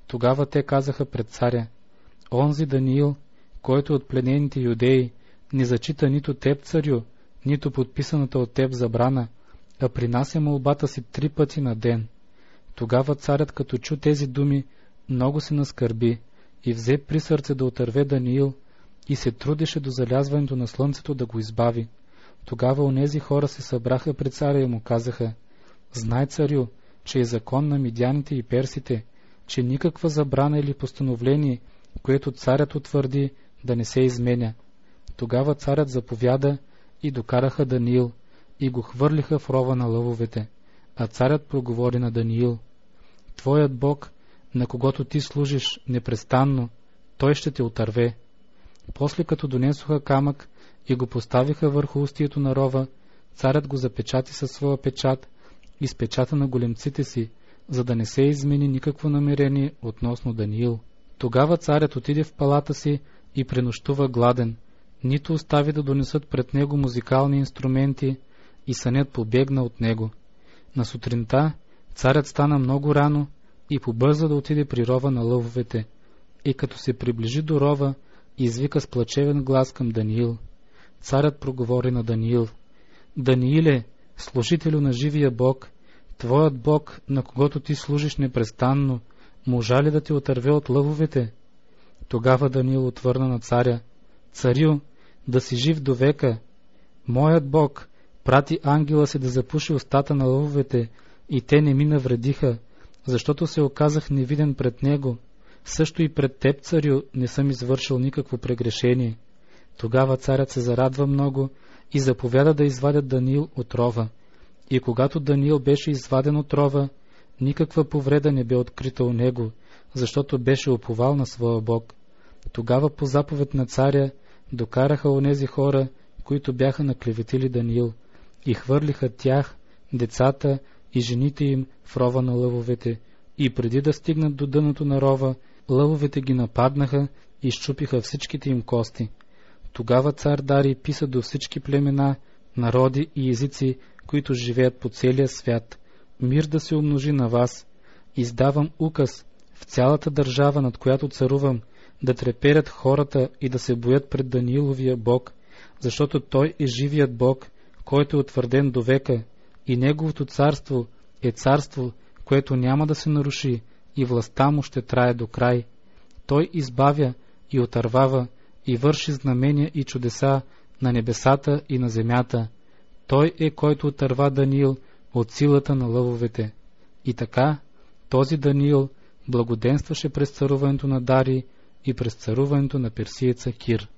Тогава те казаха пред царя: онзи Даниил, който от пленените юдеи не зачита нито теб, царю, нито подписаната от теб забрана, а принася молбата си 3 пъти на ден. Тогава царят, като чу тези думи, много се наскърби и взе при сърце да отърве Даниил и се трудеше до залязването на слънцето да го избави. Тогава онези хора се събраха пред царя и му казаха: знай, царю, че е закон на мидяните и персите, че никаква забрана или постановление, което царят утвърди, да не се изменя. Тогава царят заповяда и докараха Даниил и го хвърлиха в рова на лъвовете, а царят проговори на Даниил: твоят Бог, на когото ти служиш непрестанно, той ще те отърве. После като донесоха камък и го поставиха върху устието на рова, царят го запечати със своя печат и с печата на големците си, за да не се измени никакво намерение относно Даниил. Тогава царят отиде в палата си и пренощува гладен, нито остави да донесат пред него музикални инструменти, и сънят побегна от него. На сутринта царят стана много рано и побърза да отиде при рова на лъвовете, и като се приближи до рова, извика с плачевен глас към Даниил. Царят проговори на Даниил: Данииле, служителю на живия Бог, твоят Бог, на когото ти служиш непрестанно, можа ли да те отърве от лъвовете? Тогава Даниил отвърна на царя: царю, да си жив до века. Моят Бог прати ангела си да запуши устата на лъвовете, и те не ми навредиха, защото се оказах невиден пред него. Също и пред теб, царю, не съм извършил никакво прегрешение. Тогава царят се зарадва много и заповяда да извадят Даниил от рова. И когато Даниил беше изваден от рова, никаква повреда не бе открита у него, защото беше уповал на своя Бог. Тогава по заповед на царя докараха онези хора, които бяха наклеветили Даниил, и хвърлиха тях, децата и жените им в рова на лъвовете, и преди да стигнат до дъното на рова, лъвовете ги нападнаха и счупиха всичките им кости. Тогава цар Дарий писа до всички племена, народи и езици, които живеят по целия свят: мир да се умножи на вас. Издавам указ в цялата държава, над която царувам, да треперят хората и да се боят пред Данииловия Бог, защото той е живият Бог, който е утвърден до века, и неговото царство е царство, което няма да се наруши, и властта му ще трае до край. Той избавя и отървава и върши знамения и чудеса на небесата и на земята. Той е, който отърва Даниил от силата на лъвовете. И така, този Даниил благоденстваше през царуването на Дарий и през царуването на персиеца Кир.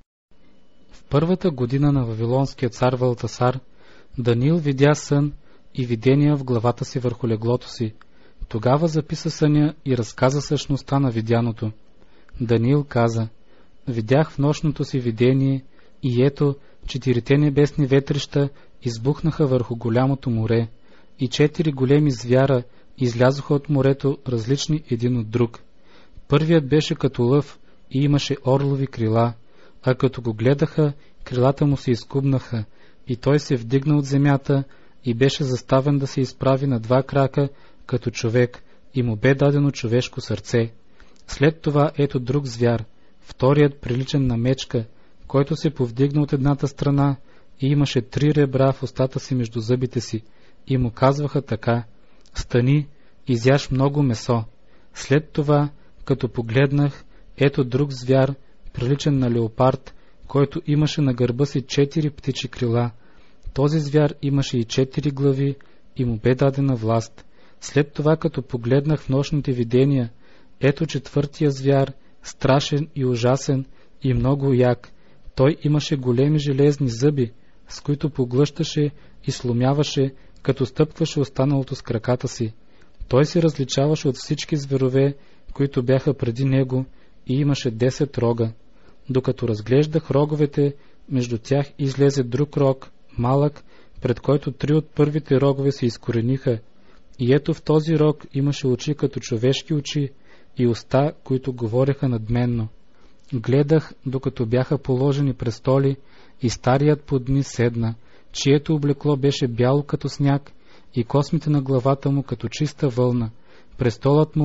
В първата година на вавилонския цар Валтасар, Даниил видя сън и видения в главата си върху леглото си. Тогава записа съня и разказа същността на видяното. Даниил каза: видях в нощното си видение, и ето, 4 небесни ветрища избухнаха върху голямото море, и 4 големи звяра излязоха от морето, различни един от друг. Първият беше като лъв и имаше орлови крила, а като го гледаха, крилата му се изкубнаха, и той се вдигна от земята и беше заставен да се изправи на 2 крака като човек, и му бе дадено човешко сърце. След това ето друг звяр, вторият приличен на мечка, който се повдигна от едната страна и имаше 3 ребра в устата си между зъбите си, и му казваха така: стани, изяж много месо. След това, като погледнах, ето друг звяр, приличен на леопард, който имаше на гърба си 4 птичи крила. Този звяр имаше и 4 глави и му бе дадена власт. След това, като погледнах в нощните видения, ето 4-тия звяр, страшен и ужасен и много як. Той имаше големи железни зъби, с които поглъщаше и сломяваше, като стъпкваше останалото с краката си. Той се различаваше от всички зверове, които бяха преди него, и имаше 10 рога. Докато разглеждах роговете, между тях излезе друг рог, малък, пред който 3 от първите рогове се изкорениха. И ето в този рог имаше очи като човешки очи и уста, които говореха надменно. Гледах, докато бяха положени престоли, и старият под дни седна, чието облекло беше бяло като сняг и космите на главата му като чиста вълна. Престолът му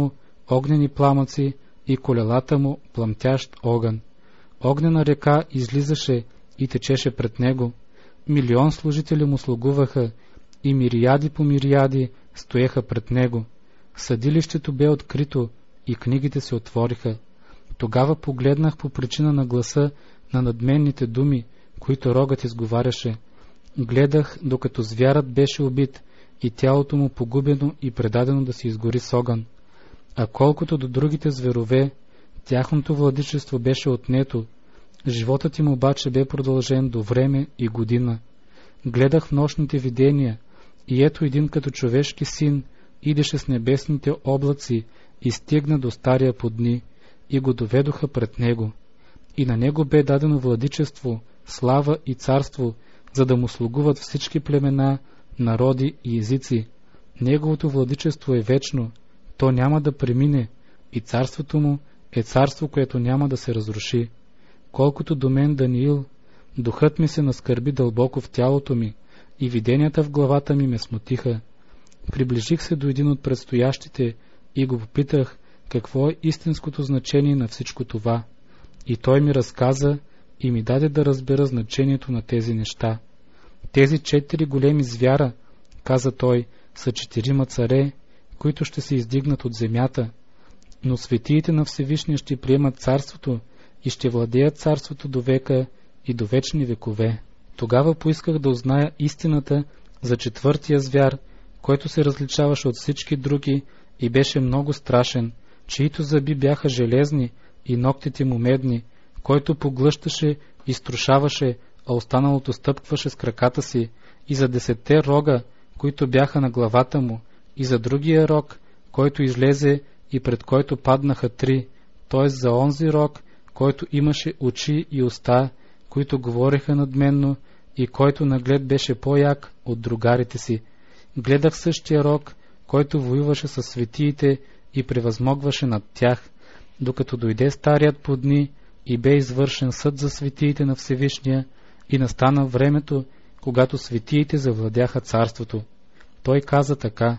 огнени пламъци и колелата му пламтящ огън. Огнена река излизаше и течеше пред него. Милион служители му слугуваха и мириади по мириади стоеха пред него. Съдилището бе открито и книгите се отвориха. Тогава погледнах по причина на гласа на надменните думи, които рогът изговаряше. Гледах, докато звярат беше убит и тялото му погубено и предадено да се изгори с огън. А колкото до другите зверове, тяхното владичество беше отнето. Животът им обаче бе продължен до време и година. Гледах в нощните видения, и ето един като човешки син идеше с небесните облаци и стигна до стария по дни, и го доведоха пред него. И на него бе дадено владичество, слава и царство, за да му слугуват всички племена, народи и езици. Неговото владичество е вечно, то няма да премине, и царството му е царство, което няма да се разруши. Колкото до мен, Даниил, духът ми се наскърби дълбоко в тялото ми, и виденията в главата ми ме смутиха. Приближих се до един от предстоящите и го попитах какво е истинското значение на всичко това. И той ми разказа и ми даде да разбера значението на тези неща. Тези 4 големи звяра, каза той, са 4 царе, които ще се издигнат от земята, но светиите на Всевишния ще приемат царството и ще владеят царството до века и до вечни векове. Тогава поисках да узная истината за 4-тия звяр, който се различаваше от всички други и беше много страшен, чието зъби бяха железни и ногтите му медни, който поглъщаше и струшаваше, а останалото стъпкваше с краката си, и за 10 рога, които бяха на главата му, и за другия рог, който излезе и пред който паднаха 3, т.е. за онзи рог, който имаше очи и уста, които говореха надменно и който наглед беше по-як от другарите си. Гледах същия рог, който воюваше със светиите и превъзмогваше над тях, докато дойде старият по дни и бе извършен съд за светиите на Всевишния и настана времето, когато светиите завладяха царството. Той каза така: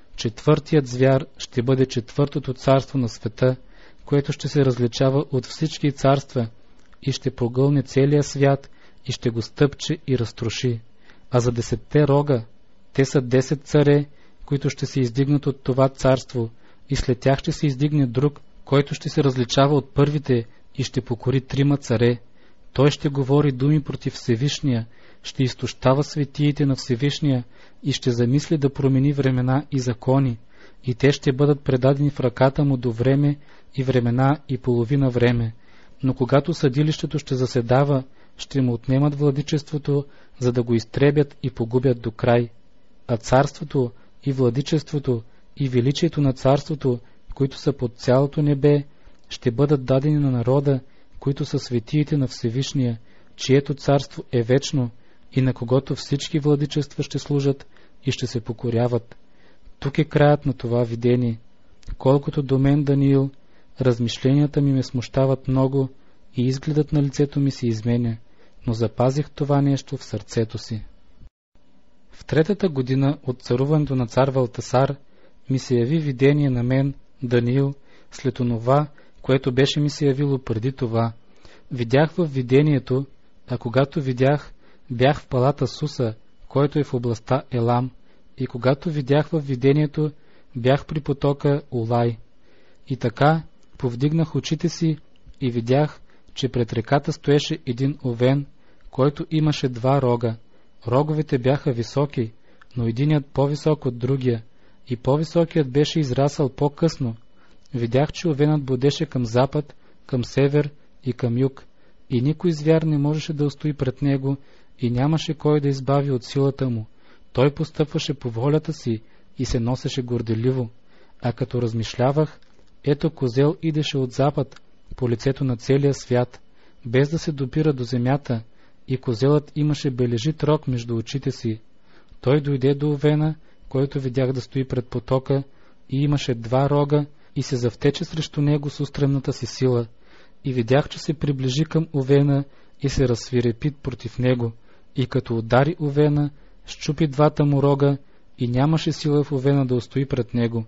4-тият звяр ще бъде 4-тото царство на света, което ще се различава от всички царства и ще прогълне целия свят и ще го стъпче и разтроши. А за 10 рога, те са 10 царе, които ще се издигнат от това царство, и след тях ще се издигне друг, който ще се различава от първите и ще покори 3 царе. Той ще говори думи против Всевишния, ще изтощава светиите на Всевишния и ще замисли да промени времена и закони, и те ще бъдат предадени в ръката му до време и времена и половина време. Но когато съдилището ще заседава, ще му отнемат владичеството, за да го изтребят и погубят до край. А царството и владичеството и величието на царството, които са под цялото небе, ще бъдат дадени на народа, които са светиите на Всевишния, чието царство е вечно и на когото всички владичества ще служат и ще се покоряват. Тук е краят на това видение. Колкото до мен, Даниил, размишленията ми ме смущават много и изгледът на лицето ми се изменя, но запазих това нещо в сърцето си. В 3-та година от царуването на цар Валтасар ми се яви видение на мен, Даниил, след онова, което беше ми се явило преди това. Видях в видението, а когато видях, бях в палата Суса, който е в областта Елам, и когато видях в видението, бях при потока Улай. И така повдигнах очите си и видях, че пред реката стоеше един овен, който имаше 2 рога. Роговете бяха високи, но единият по-висок от другия, и по-високият беше израсъл по-късно. Видях, че овенът бодеше към запад, към север и към юг, и никой звяр не можеше да устои пред него, и нямаше кой да избави от силата му. Той постъпваше по волята си и се носеше горделиво. А като размишлявах, ето козел идеше от запад по лицето на целия свят, без да се допира до земята, и козелът имаше бележит рог между очите си. Той дойде до овена, който видях да стои пред потока, и имаше 2 рога, и се завтече срещу него с устремната си сила. И видях, че се приближи към овена и се разсвирепи против него, и като удари овена, счупи 2 му рога, и нямаше сила в овена да устои пред него.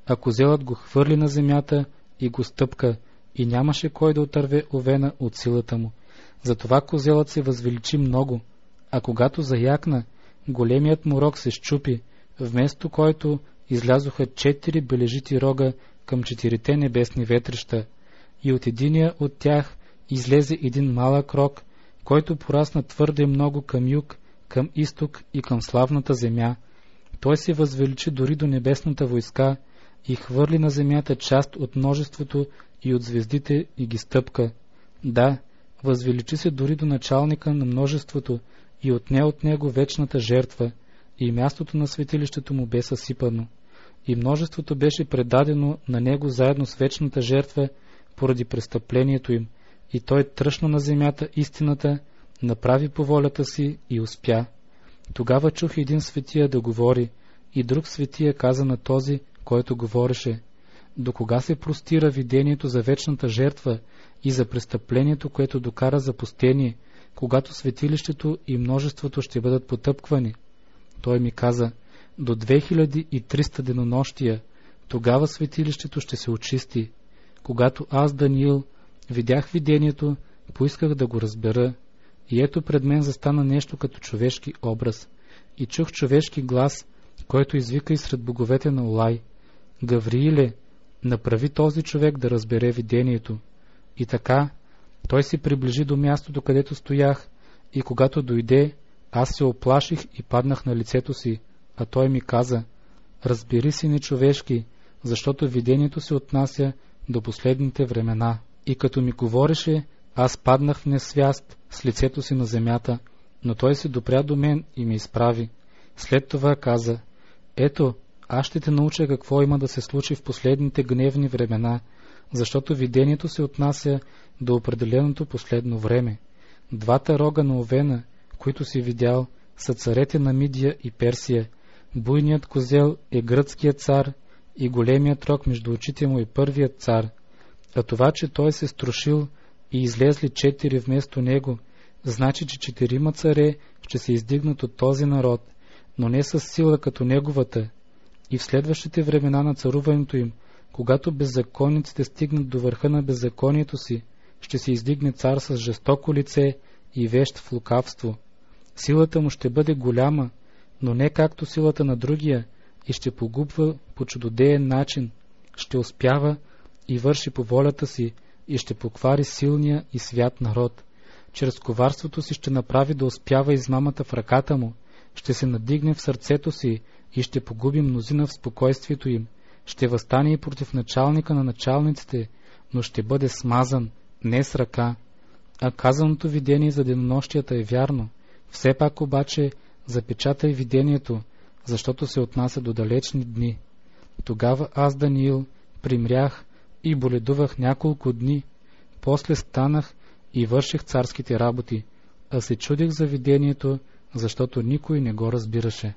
а козелът го хвърли на земята и го стъпка, и нямаше кой да отърве овена от силата му. Затова козелът се възвеличи много, а когато заякна, големият му рог се счупи, вместо който излязоха 4 бележити рога към 4 небесни ветрища, и от единия от тях излезе един малък рог, който порасна твърде много към юг, към изток и към славната земя. Той се възвеличи дори до небесната войска и хвърли на земята част от множеството и от звездите и ги стъпка. Да, възвеличи се дори до началника на множеството и отне от него вечната жертва, и мястото на светилището му бе съсипано. И множеството беше предадено на него заедно с вечната жертва поради престъплението им, и той тръшна на земята истината, направи по волята си и успя. Тогава чух един светия да говори, и друг светия каза на този, който говореше: до кога се простира видението за вечната жертва и за престъплението, което докара запустение, когато светилището и множеството ще бъдат потъпквани? Той ми каза: до 2300 денонощия, тогава светилището ще се очисти. Когато аз, Даниил, видях видението, поисках да го разбера, и ето пред мен застана нещо като човешки образ, и чух човешки глас, който извика изсред боговете на Олай: Гаврииле, направи този човек да разбере видението. И така, той се приближи до мястото, където стоях, и когато дойде, аз се оплаших и паднах на лицето си, а той ми каза: разбери си, нечовешки, защото видението се отнася до последните времена. И като ми говореше, аз паднах в несвяст с лицето си на земята, но той се допря до мен и ме изправи. След това каза: ето, аз ще те науча какво има да се случи в последните гневни времена, защото видението се отнася до определеното последно време. 2 рога на овена, които си видял, са царете на Мидия и Персия. Буйният козел е гръцкият цар и големият рог между очите му е първият цар. А това, че той се струшил и излезли 4 вместо него, значи, че 4 царе ще се издигнат от този народ, но не с сила като неговата. И в следващите времена на царуването им, когато беззаконниците стигнат до върха на беззаконието си, ще се издигне цар с жестоко лице и вещ в лукавство. Силата му ще бъде голяма, но не както силата на другия, и ще погубва по чудодеен начин, ще успява и върши по волята си, и ще поквари силния и свят народ. Чрез коварството си ще направи да успява измамата в ръката му, ще се надигне в сърцето си и ще погуби мнозина в спокойствието им, ще въстане и против началника на началниците, но ще бъде смазан, не с ръка. А казаното видение за денонощията е вярно. Все пак обаче запечатай видението, защото се отнася до далечни дни. Тогава аз, Даниил, примрях и боледувах няколко дни, после станах и върших царските работи, а се чудих за видението, защото никой не го разбираше.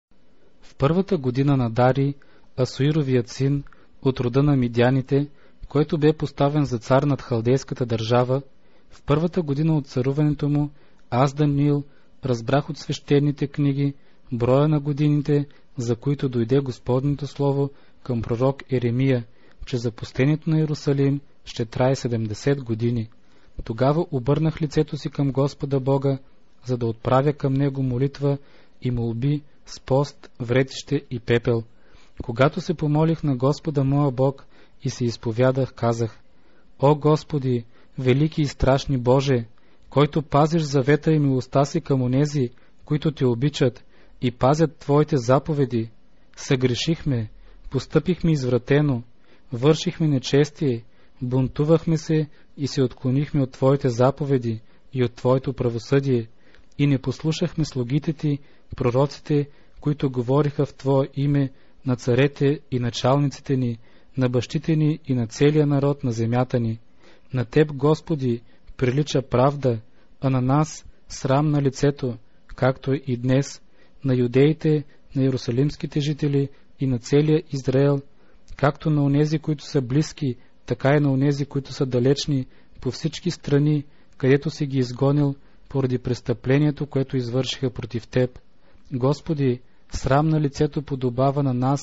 В първата година на Дарий, Асуировият син, от рода на мидяните, който бе поставен за цар над халдейската държава, в първата година от царуването му, аз, Даниил, разбрах от свещените книги броя на годините, за които дойде Господното слово към пророк Еремия, че запустението на Иерусалим ще трае 70 години. Тогава обърнах лицето си към Господа Бога, за да отправя към Него молитва и молби с пост, вретище и пепел. Когато се помолих на Господа моя Бог и се изповядах, казах: О Господи, велики и страшни Боже, който пазиш завета и милостта си към онези, които те обичат и пазят Твоите заповеди, съгрешихме, постъпихме извратено, вършихме нечестие, бунтувахме се и се отклонихме от Твоите заповеди и от Твоето правосъдие, и не послушахме слугите Ти, пророците, които говориха в Твое име на царете и началниците ни, на бащите ни и на целия народ на земята ни. На Теб, Господи, прилича правда, а на нас срам на лицето, както и днес, на юдеите, на иерусалимските жители и на целия Израел, както на онези, които са близки, така и на онези, които са далечни, по всички страни, където си ги изгонил, поради престъплението, което извършиха против Теб. Господи, срам на лицето подобава на нас,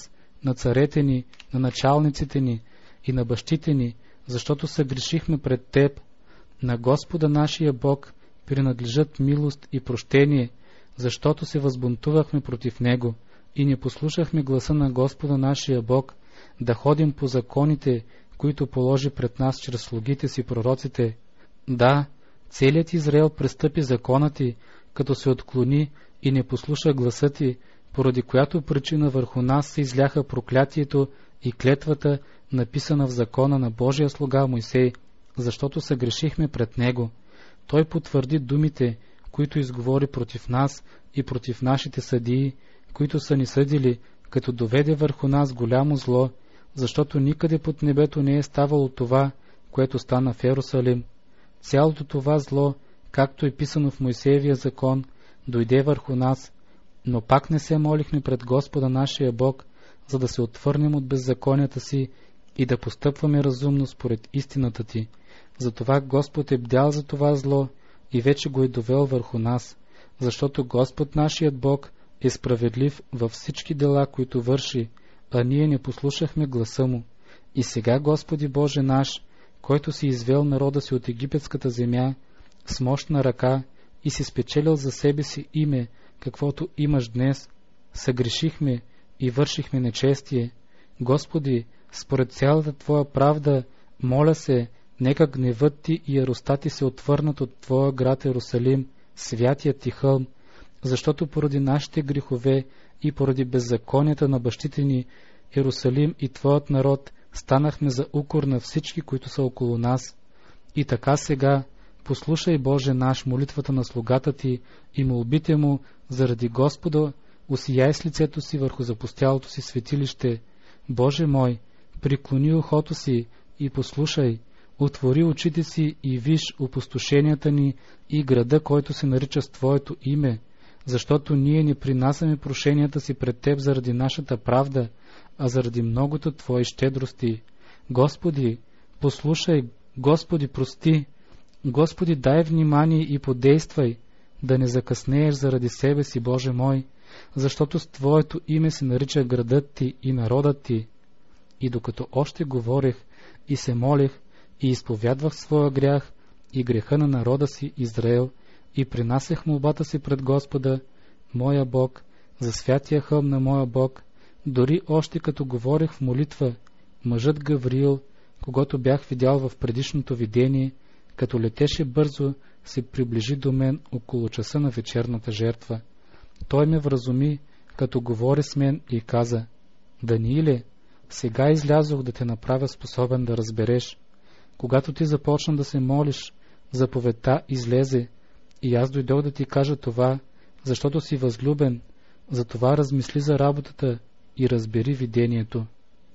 на царете ни, на началниците ни и на бащите ни, защото съгрешихме пред Теб. На Господа нашия Бог принадлежат милост и прощение, защото се възбунтувахме против Него и не послушахме гласа на Господа нашия Бог, да ходим по законите, които положи пред нас чрез слугите си пророците. Да, целият Израел престъпи закона Ти, като се отклони и не послуша гласа Ти, поради която причина върху нас се изляха проклятието и клетвата, написана в закона на Божия слуга Мойсей, защото съгрешихме пред Него. Той потвърди думите, които изговори против нас и против нашите съдии, които са ни съдили, като доведе върху нас голямо зло, защото никъде под небето не е ставало това, което стана в Ерусалим. Цялото това зло, както е писано в Мойсеевия закон, дойде върху нас, но пак не се молихме пред Господа нашия Бог, за да се отвърнем от беззаконията си и да постъпваме разумно според истината Ти. Затова Господ е бдял за това зло и вече го е довел върху нас, защото Господ нашият Бог е справедлив във всички дела, които върши, а ние не послушахме гласа Му. И сега, Господи Боже наш, който си извел народа си от египетската земя с мощна ръка и си спечелил за себе си име, каквото имаш днес, съгрешихме и вършихме нечестие. Господи, според цялата Твоя правда, моля се, нека гневът Ти и яростта Ти се отвърнат от Твоя град Ерусалим, святият Ти хълм, защото поради нашите грехове и поради беззаконията на бащите ни, Ерусалим и Твоят народ станахме за укор на всички, които са около нас. И така сега, послушай, Боже наш, молитвата на слугата Ти и молбите му заради Господа, усияй с лицето си върху запустялото си светилище. Боже мой, приклони ухото си и послушай, отвори очите си и виж опустошенията ни и града, който се нарича с Твоето име, защото ние не принасяме прошенията си пред Теб заради нашата правда, а заради многото Твои щедрости. Господи, послушай, Господи, прости, Господи, дай внимание и подействай, да не закъснееш заради себе си, Боже мой, защото с Твоето име се нарича градът Ти и народът Ти. И докато още говорех и се молех и изповядвах своя грях и греха на народа си Израел и принасях молбата си пред Господа, моя Бог, за святия хълм на моя Бог, дори още като говорех в молитва, мъжът Гавриил, когато бях видял в предишното видение, като летеше бързо, се приближи до мен около часа на вечерната жертва. Той ме вразуми, като говори с мен и каза: Данииле, сега излязох да те направя способен да разбереш. Когато ти започна да се молиш, заповедта излезе, и аз дойдох да ти кажа това, защото си възлюбен, затова размисли за работата и разбери видението.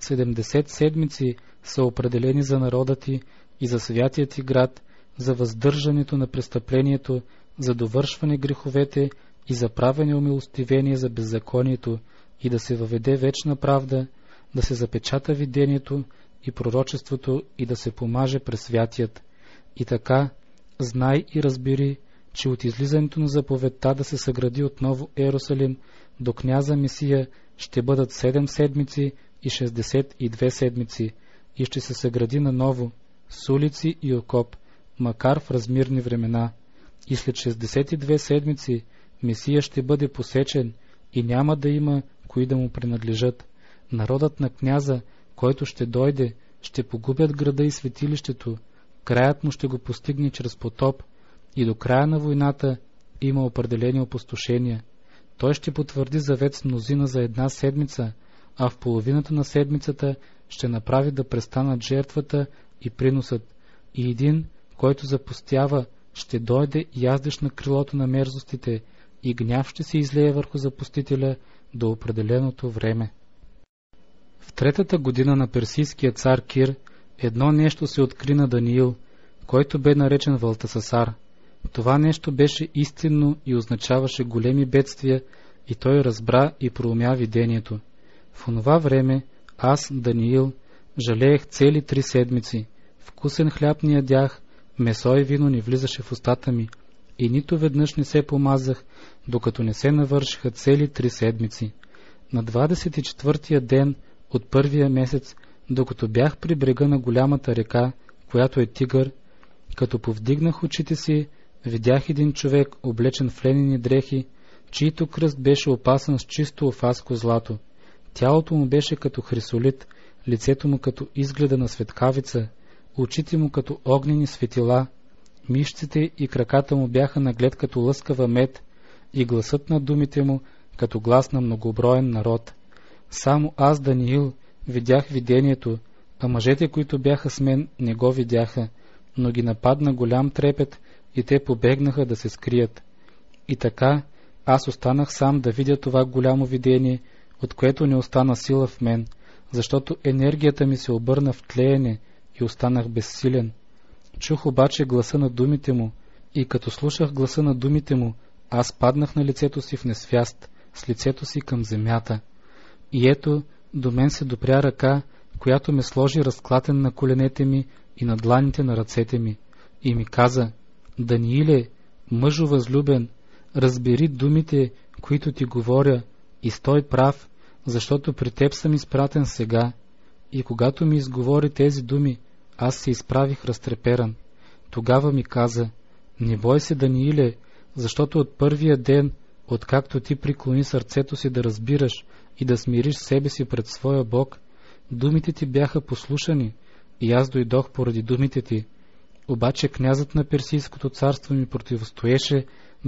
70 седмици са определени за народа ти и за святия ти град, за въздържането на престъплението, за довършване греховете и за правене умилостивение за беззаконието, и да се въведе вечна правда, да се запечата видението и пророчеството и да се помаже през святият. И така, знай и разбери, че от излизането на заповедта да се съгради отново Ерусалим до княза Месия ще бъдат 7 седмици и 62 седмици и ще се съгради наново с улици и окоп, макар в размирни времена. И след 62 седмици Месия ще бъде посечен и няма да има кои да му принадлежат. Народът на княза, който ще дойде, ще погубят града и светилището, краят му ще го постигне чрез потоп и до края на войната има определени опустошения. Той ще потвърди завет с мнозина за 1 седмица, а в половината на седмицата ще направи да престанат жертвата и приносът. И един, който запустява, ще дойде яздеш на крилото на мерзостите и гняв ще се излее върху запустителя до определеното време. В 3-та година на персийския цар Кир едно нещо се откри на Даниил, който бе наречен Валтасасар. Това нещо беше истинно и означаваше големи бедствия, и той разбра и проумя видението. В онова време аз, Даниил, жалеех цели 3 седмици. Вкусен хляб не ядях, месо и вино не влизаше в устата ми, и нито веднъж не се помазах, докато не се навършиха цели 3 седмици. На 24-тия ден от първия месец, докато бях при брега на голямата река, която е Тигър, като повдигнах очите си, видях един човек, облечен в ленени дрехи, чийто кръст беше опасан с чисто офаско злато. Тялото му беше като хрисолит, лицето му като изгледа на светкавица, очите му като огнени светила, мишците и краката му бяха наглед като лъскава мед и гласът на думите му като глас на многоброен народ. Само аз, Даниил, видях видението, а мъжете, които бяха с мен, не го видяха, но ги нападна голям трепет и те побегнаха да се скрият. И така аз останах сам да видя това голямо видение, от което не остана сила в мен, защото енергията ми се обърна в тлеене и останах безсилен. Чух обаче гласа на думите му, и като слушах гласа на думите му, аз паднах на лицето си в несвяст, с лицето си към земята. И ето, до мен се допря ръка, която ме сложи разклатен на коленете ми и на дланите на ръцете ми, и ми каза: Данииле, мъжо възлюбен, разбери думите, които ти говоря, и стой прав, защото при теб съм изпратен сега. И когато ми изговори тези думи, аз се изправих разтреперан. Тогава ми каза: не бой се, Данииле, защото от първия ден, откакто ти преклони сърцето си да разбираш и да смириш себе си пред своя Бог, думите ти бяха послушани, и аз дойдох поради думите ти. Обаче князът на Персийското царство ми противостоеше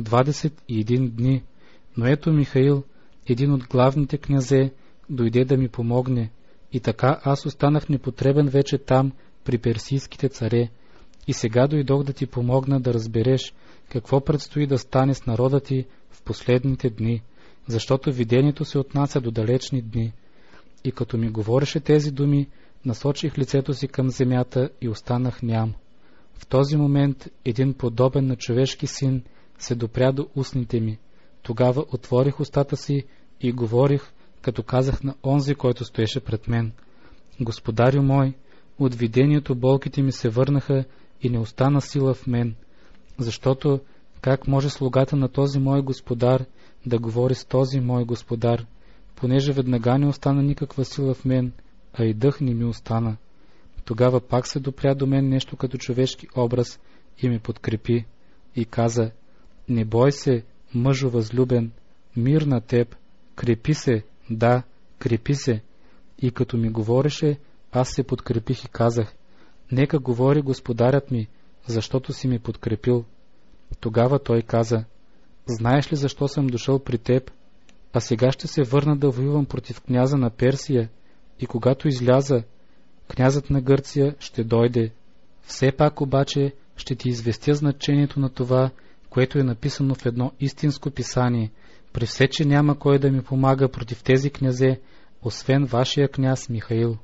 21 дни, но ето Михаил, един от главните князе, дойде да ми помогне, и така аз останах непотребен вече там, при персийските царе. И сега дойдох да ти помогна да разбереш какво предстои да стане с народа ти в последните дни, защото видението се отнася до далечни дни. И като ми говореше тези думи, насочих лицето си към земята и останах ням. В този момент един подобен на човешки син се допря до устните ми. Тогава отворих устата си и говорих, като казах на онзи, който стоеше пред мен: Господарю мой, от видението болките ми се върнаха и не остана сила в мен, защото как може слугата на този мой господар да говори с този мой господар, понеже веднага не остана никаква сила в мен, а и дъх не ми остана. Тогава пак се допря до мен нещо като човешки образ и ме подкрепи и каза: не бой се, мъжо възлюбен, мир на теб, крепи се, да, крепи се. И като ми говореше, аз се подкрепих и казах: нека говори господарят ми, защото си ми подкрепил. Тогава той каза: знаеш ли защо съм дошъл при теб? А сега ще се върна да воювам против княза на Персия, и когато изляза, князът на Гърция ще дойде. Все пак обаче ще ти известя значението на това, което е написано в едно истинско писание, при все, че няма кой да ми помага против тези князе, освен вашия княз Михаил.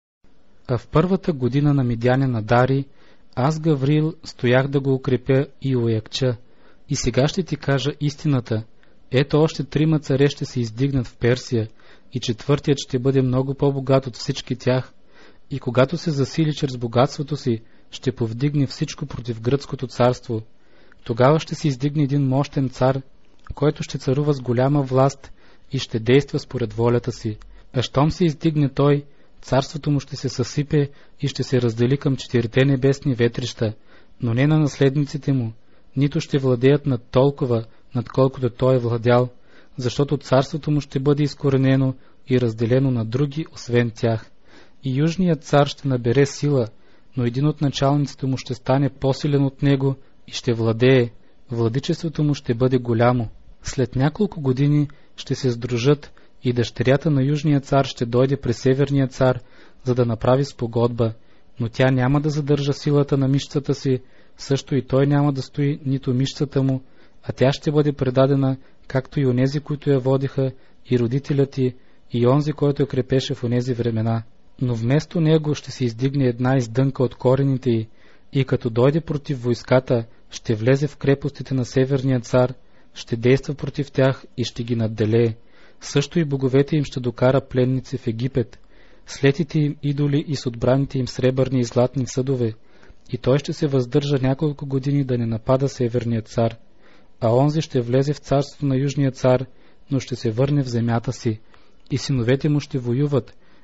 А в първата година на Мидянина Дарий, аз, Гавриил, стоях да го укрепя и уякча. И сега ще ти кажа истината. Ето още 3 царе ще се издигнат в Персия, и 4-тият ще бъде много по-богат от всички тях. И когато се засили чрез богатството си, ще повдигне всичко против гръцкото царство. Тогава ще се издигне един мощен цар, който ще царува с голяма власт и ще действа според волята си. А щом се издигне той, царството му ще се съсипе и ще се раздели към 4 небесни ветрища, но не на наследниците му, нито ще владеят над толкова, над колкото той е владял, защото царството му ще бъде изкоренено и разделено на други, освен тях. И южният цар ще набере сила, но един от началниците му ще стане по-силен от него и ще владее. Владичеството му ще бъде голямо. След няколко години ще се сдружат и дъщерята на южния цар ще дойде при северния цар, за да направи спогодба, но тя няма да задържа силата на мишцата си, също и той няма да стои нито мишцата му, а тя ще бъде предадена, както и онези, които я водиха, и родителят ти, и онзи, който я крепеше в онези времена. Но вместо него ще се издигне една издънка от корените й, и като дойде против войската, ще влезе в крепостите на северния цар, ще действа против тях и ще ги надделее. Също и боговете им ще докара пленници в Египет, слетите им идоли и с отбраните им сребърни и златни съдове, и той ще се въздържа няколко години да не напада северния цар, а онзи ще влезе в царството на южния цар, но ще се върне в земята си, и синовете му ще воюват,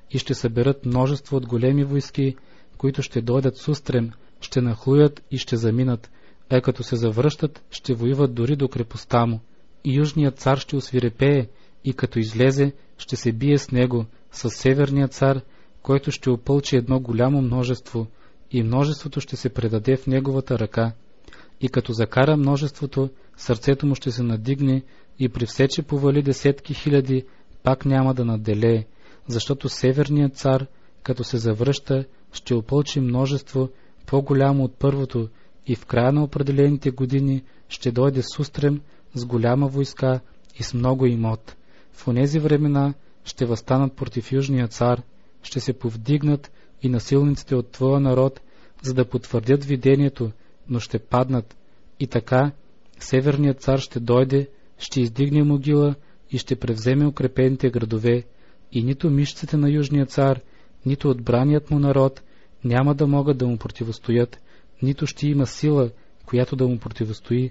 и ще съберат множество от големи войски, които ще дойдат с устрем, ще нахлуят и ще заминат, а като се завръщат, ще воюват дори до крепостта му. И южният цар ще освирепее, и като излезе, ще се бие с него, с северния цар, който ще опълчи едно голямо множество, и множеството ще се предаде в неговата ръка. И като закара множеството, сърцето му ще се надигне, и при все, че повали десетки хиляди, пак няма да надделее, защото северният цар, като се завръща, ще опълчи множество, по-голямо от първото, и в края на определените години ще дойде с устрем, с голяма войска и с много имот. В онези времена ще въстанат против южния цар, ще се повдигнат и насилниците от твоя народ, за да потвърдят видението, но ще паднат. И така северният цар ще дойде, ще издигне могила и ще превземе укрепените градове, и нито мишците на южния цар, нито отбраният му народ няма да могат да му противостоят, нито ще има сила, която да му противостои.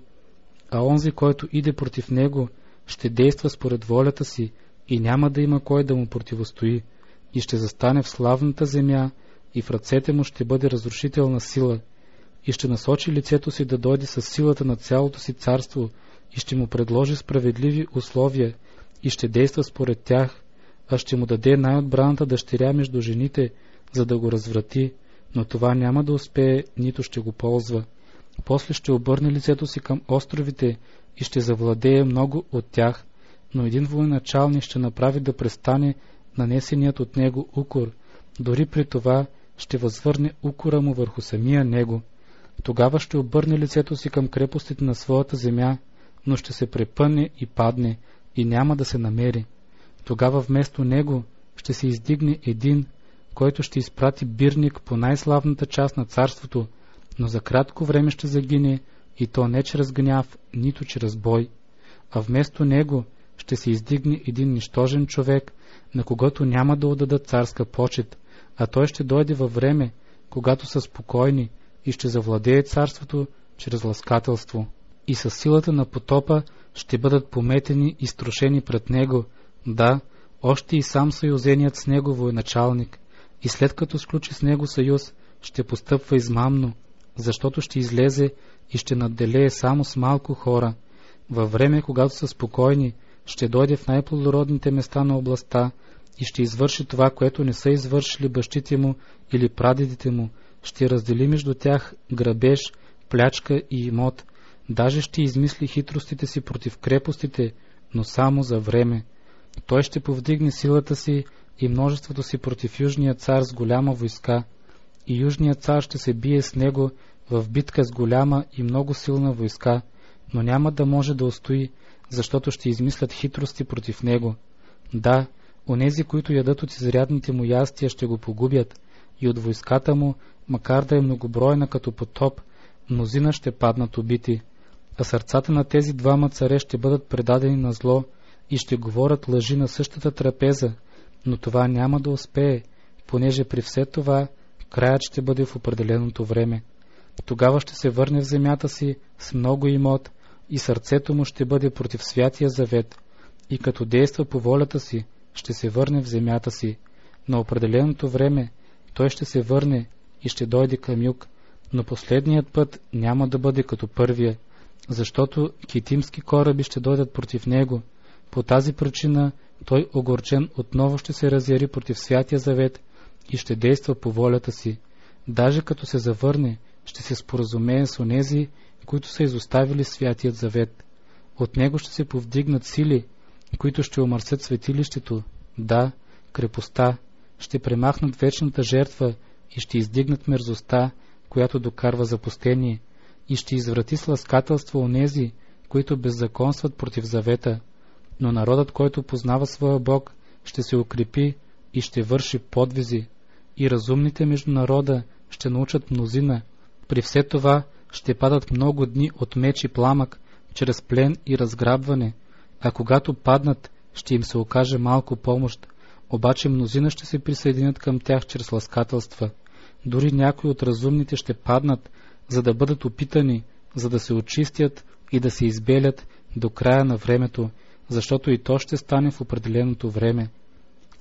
А онзи, който иде против него, ще действа според волята си и няма да има кой да му противостои, и ще застане в славната земя, и в ръцете му ще бъде разрушителна сила, и ще насочи лицето си да дойде с силата на цялото си царство, и ще му предложи справедливи условия, и ще действа според тях, а ще му даде най-отбраната дъщеря между жените, за да го разврати, но това няма да успее, нито ще го ползва. После ще обърне лицето си към островите и ще завладее много от тях, но един военачалник ще направи да престане нанесеният от него укор, дори при това ще възвърне укора му върху самия него. Тогава ще обърне лицето си към крепостите на своята земя, но ще се препъне и падне, и няма да се намери. Тогава вместо него ще се издигне един, който ще изпрати бирник по най-славната част на царството, но за кратко време ще загине, и то не чрез гняв, нито чрез бой. А вместо него ще се издигне един нищожен човек, на когото няма да отдадат царска почет, а той ще дойде във време, когато са спокойни, и ще завладее царството чрез ласкателство. И със силата на потопа ще бъдат пометени и струшени пред него, да, още и сам съюзеният с него военачалник, и след като сключи с него съюз, ще постъпва измамно, защото ще излезе и ще надделее само с малко хора. Във време, когато са спокойни, ще дойде в най-плодородните места на областта и ще извърши това, което не са извършили бащите му или прадедите му, ще раздели между тях грабеж, плячка и имот, даже ще измисли хитростите си против крепостите, но само за време. Той ще повдигне силата си и множеството си против южния цар с голяма войска, и южният цар ще се бие с него в битка с голяма и много силна войска, но няма да може да устои, защото ще измислят хитрости против него. Да, онези, които ядат от изрядните му ястия, ще го погубят, и от войската му, макар да е многобройна като потоп, мнозина ще паднат убити, а сърцата на тези двама царе ще бъдат предадени на зло и ще говорят лъжи на същата трапеза, но това няма да успее, понеже при все това краят ще бъде в определеното време. Тогава ще се върне в земята си с много имот и сърцето му ще бъде против святия завет, и като действа по волята си, ще се върне в земята си. На определеното време той ще се върне и ще дойде към юг, но последният път няма да бъде като първия, защото китимски кораби ще дойдат против него. По тази причина той, огорчен, отново ще се разяри против святия завет и ще действа по волята си. Даже като се завърне, ще се споразумее с онези, които са изоставили святият завет. От него ще се повдигнат сили, които ще омърсят светилището, да, крепостта, ще премахнат вечната жертва и ще издигнат мерзостта, която докарва запустение, и ще изврати с ласкателство онези, които беззаконстват против завета. Но народът, който познава своя Бог, ще се укрепи и ще върши подвизи, и разумните между народа ще научат мнозина. При все това ще падат много дни от меч и пламък, чрез плен и разграбване, а когато паднат, ще им се окаже малко помощ, обаче мнозина ще се присъединят към тях чрез ласкателства. Дори някои от разумните ще паднат, за да бъдат опитани, за да се очистят и да се избелят до края на времето, защото и то ще стане в определеното време.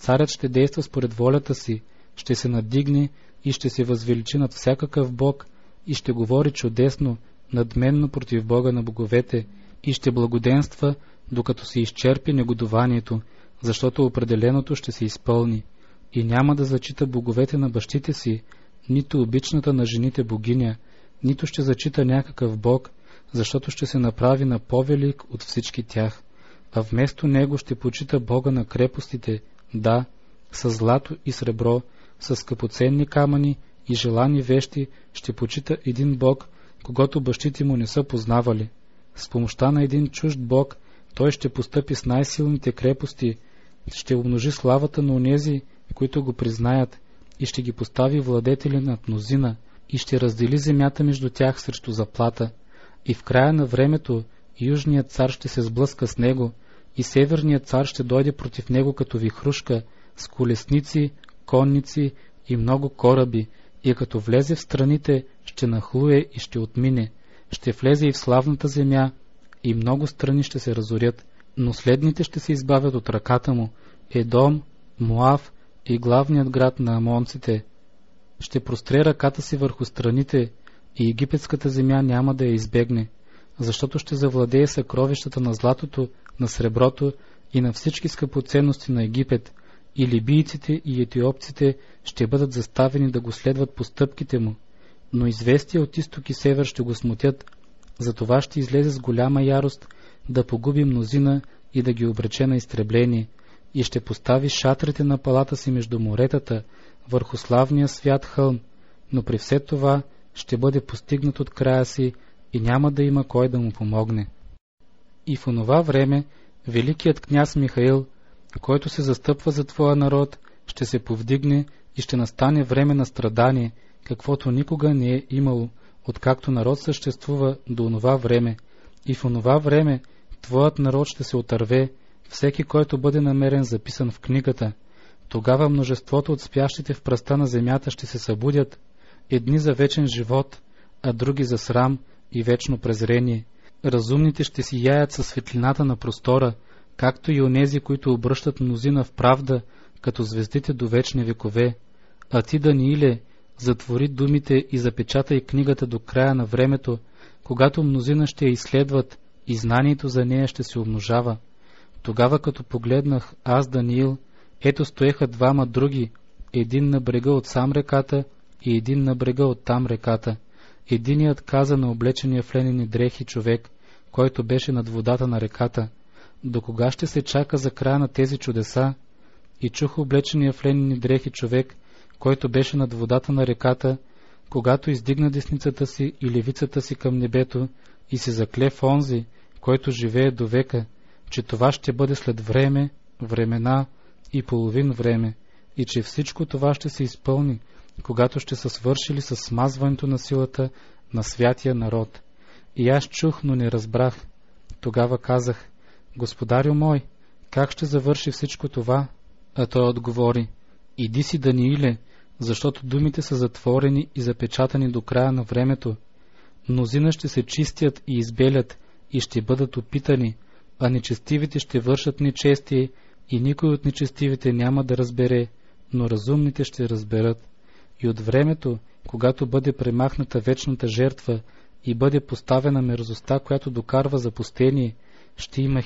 Царят ще действа според волята си, ще се надигне и ще се възвеличи над всякакъв бог и ще говори чудесно, надменно против Бога на боговете и ще благоденства, докато се изчерпи негодованието, защото определеното ще се изпълни. И няма да зачита боговете на бащите си, нито обичната на жените богиня, нито ще зачита някакъв бог, защото ще се направи на по-велик от всички тях, а вместо него ще почита Бога на крепостите, да, с злато и сребро, с скъпоценни камъни и желани вещи ще почита един бог, когато бащите му не са познавали. С помощта на един чужд бог той ще постъпи с най-силните крепости, ще умножи славата на онези, които го признаят, и ще ги постави владетели над мнозина, и ще раздели земята между тях срещу заплата. И в края на времето южният цар ще се сблъска с него, и северният цар ще дойде против него като вихрушка, с колесници, конници и много кораби, и като влезе в страните, ще нахлуе и ще отмине, ще влезе и в славната земя, и много страни ще се разорят, но следните ще се избавят от ръката му, Едом, Моав и главният град на амонците. Ще простре ръката си върху страните, и египетската земя няма да я избегне, защото ще завладее съкровищата на златото, на среброто и на всички скъпоценности на Египет, и либийците и етиопците ще бъдат заставени да го следват по стъпките му, но известия от изток и север ще го смутят, затова ще излезе с голяма ярост да погуби мнозина и да ги обрече на изтребление, и ще постави шатрите на палата си между моретата, върху славния свят хълм, но при все това ще бъде постигнат от края си и няма да има кой да му помогне. И в онова време великият княз Михаил, който се застъпва за твоя народ, ще се повдигне и ще настане време на страдание, каквото никога не е имало, откакто народ съществува до онова време. И в онова време твоят народ ще се отърве, всеки, който бъде намерен записан в книгата. Тогава множеството от спящите в пръста на земята ще се събудят, едни за вечен живот, а други за срам и вечно презрение. Разумните ще си яят със светлината на простора, както и онези, които обръщат мнозина в правда, като звездите до вечни векове. А ти, Данииле, затвори думите и запечатай книгата до края на времето, когато мнозина ще я изследват и знанието за нея ще се умножава. Тогава, като погледнах аз, Даниил, ето стоеха двама други, един на брега от сам реката и един на брега от там реката. Единият каза на облечения в ленени дрехи човек, който беше над водата на реката: до кога ще се чака за края на тези чудеса? И чух облечения в ленени дрехи човек, който беше над водата на реката, когато издигна десницата си и левицата си към небето и се закле в онзи, който живее до века, че това ще бъде след време, времена и половин време, и че всичко това ще се изпълни, когато ще са свършили с смазването на силата на святия народ. И аз чух, но не разбрах. Тогава казах: Господарю мой, как ще завърши всичко това? А той отговори: иди си, Данииле, защото думите са затворени и запечатани до края на времето. Мнозина ще се чистят и избелят и ще бъдат опитани, а нечестивите ще вършат нечестие и никой от нечестивите няма да разбере, но разумните ще разберат. И от времето, когато бъде премахната вечната жертва и бъде поставена мерзостта, която докарва запустение, ще има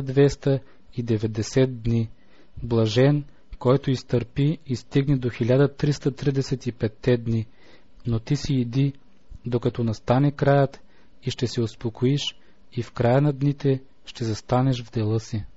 1290 дни. Блажен, който изтърпи и стигне до 1335 дни. Но ти си иди, докато настане краят, и ще се успокоиш, и в края на дните ще застанеш в дела си.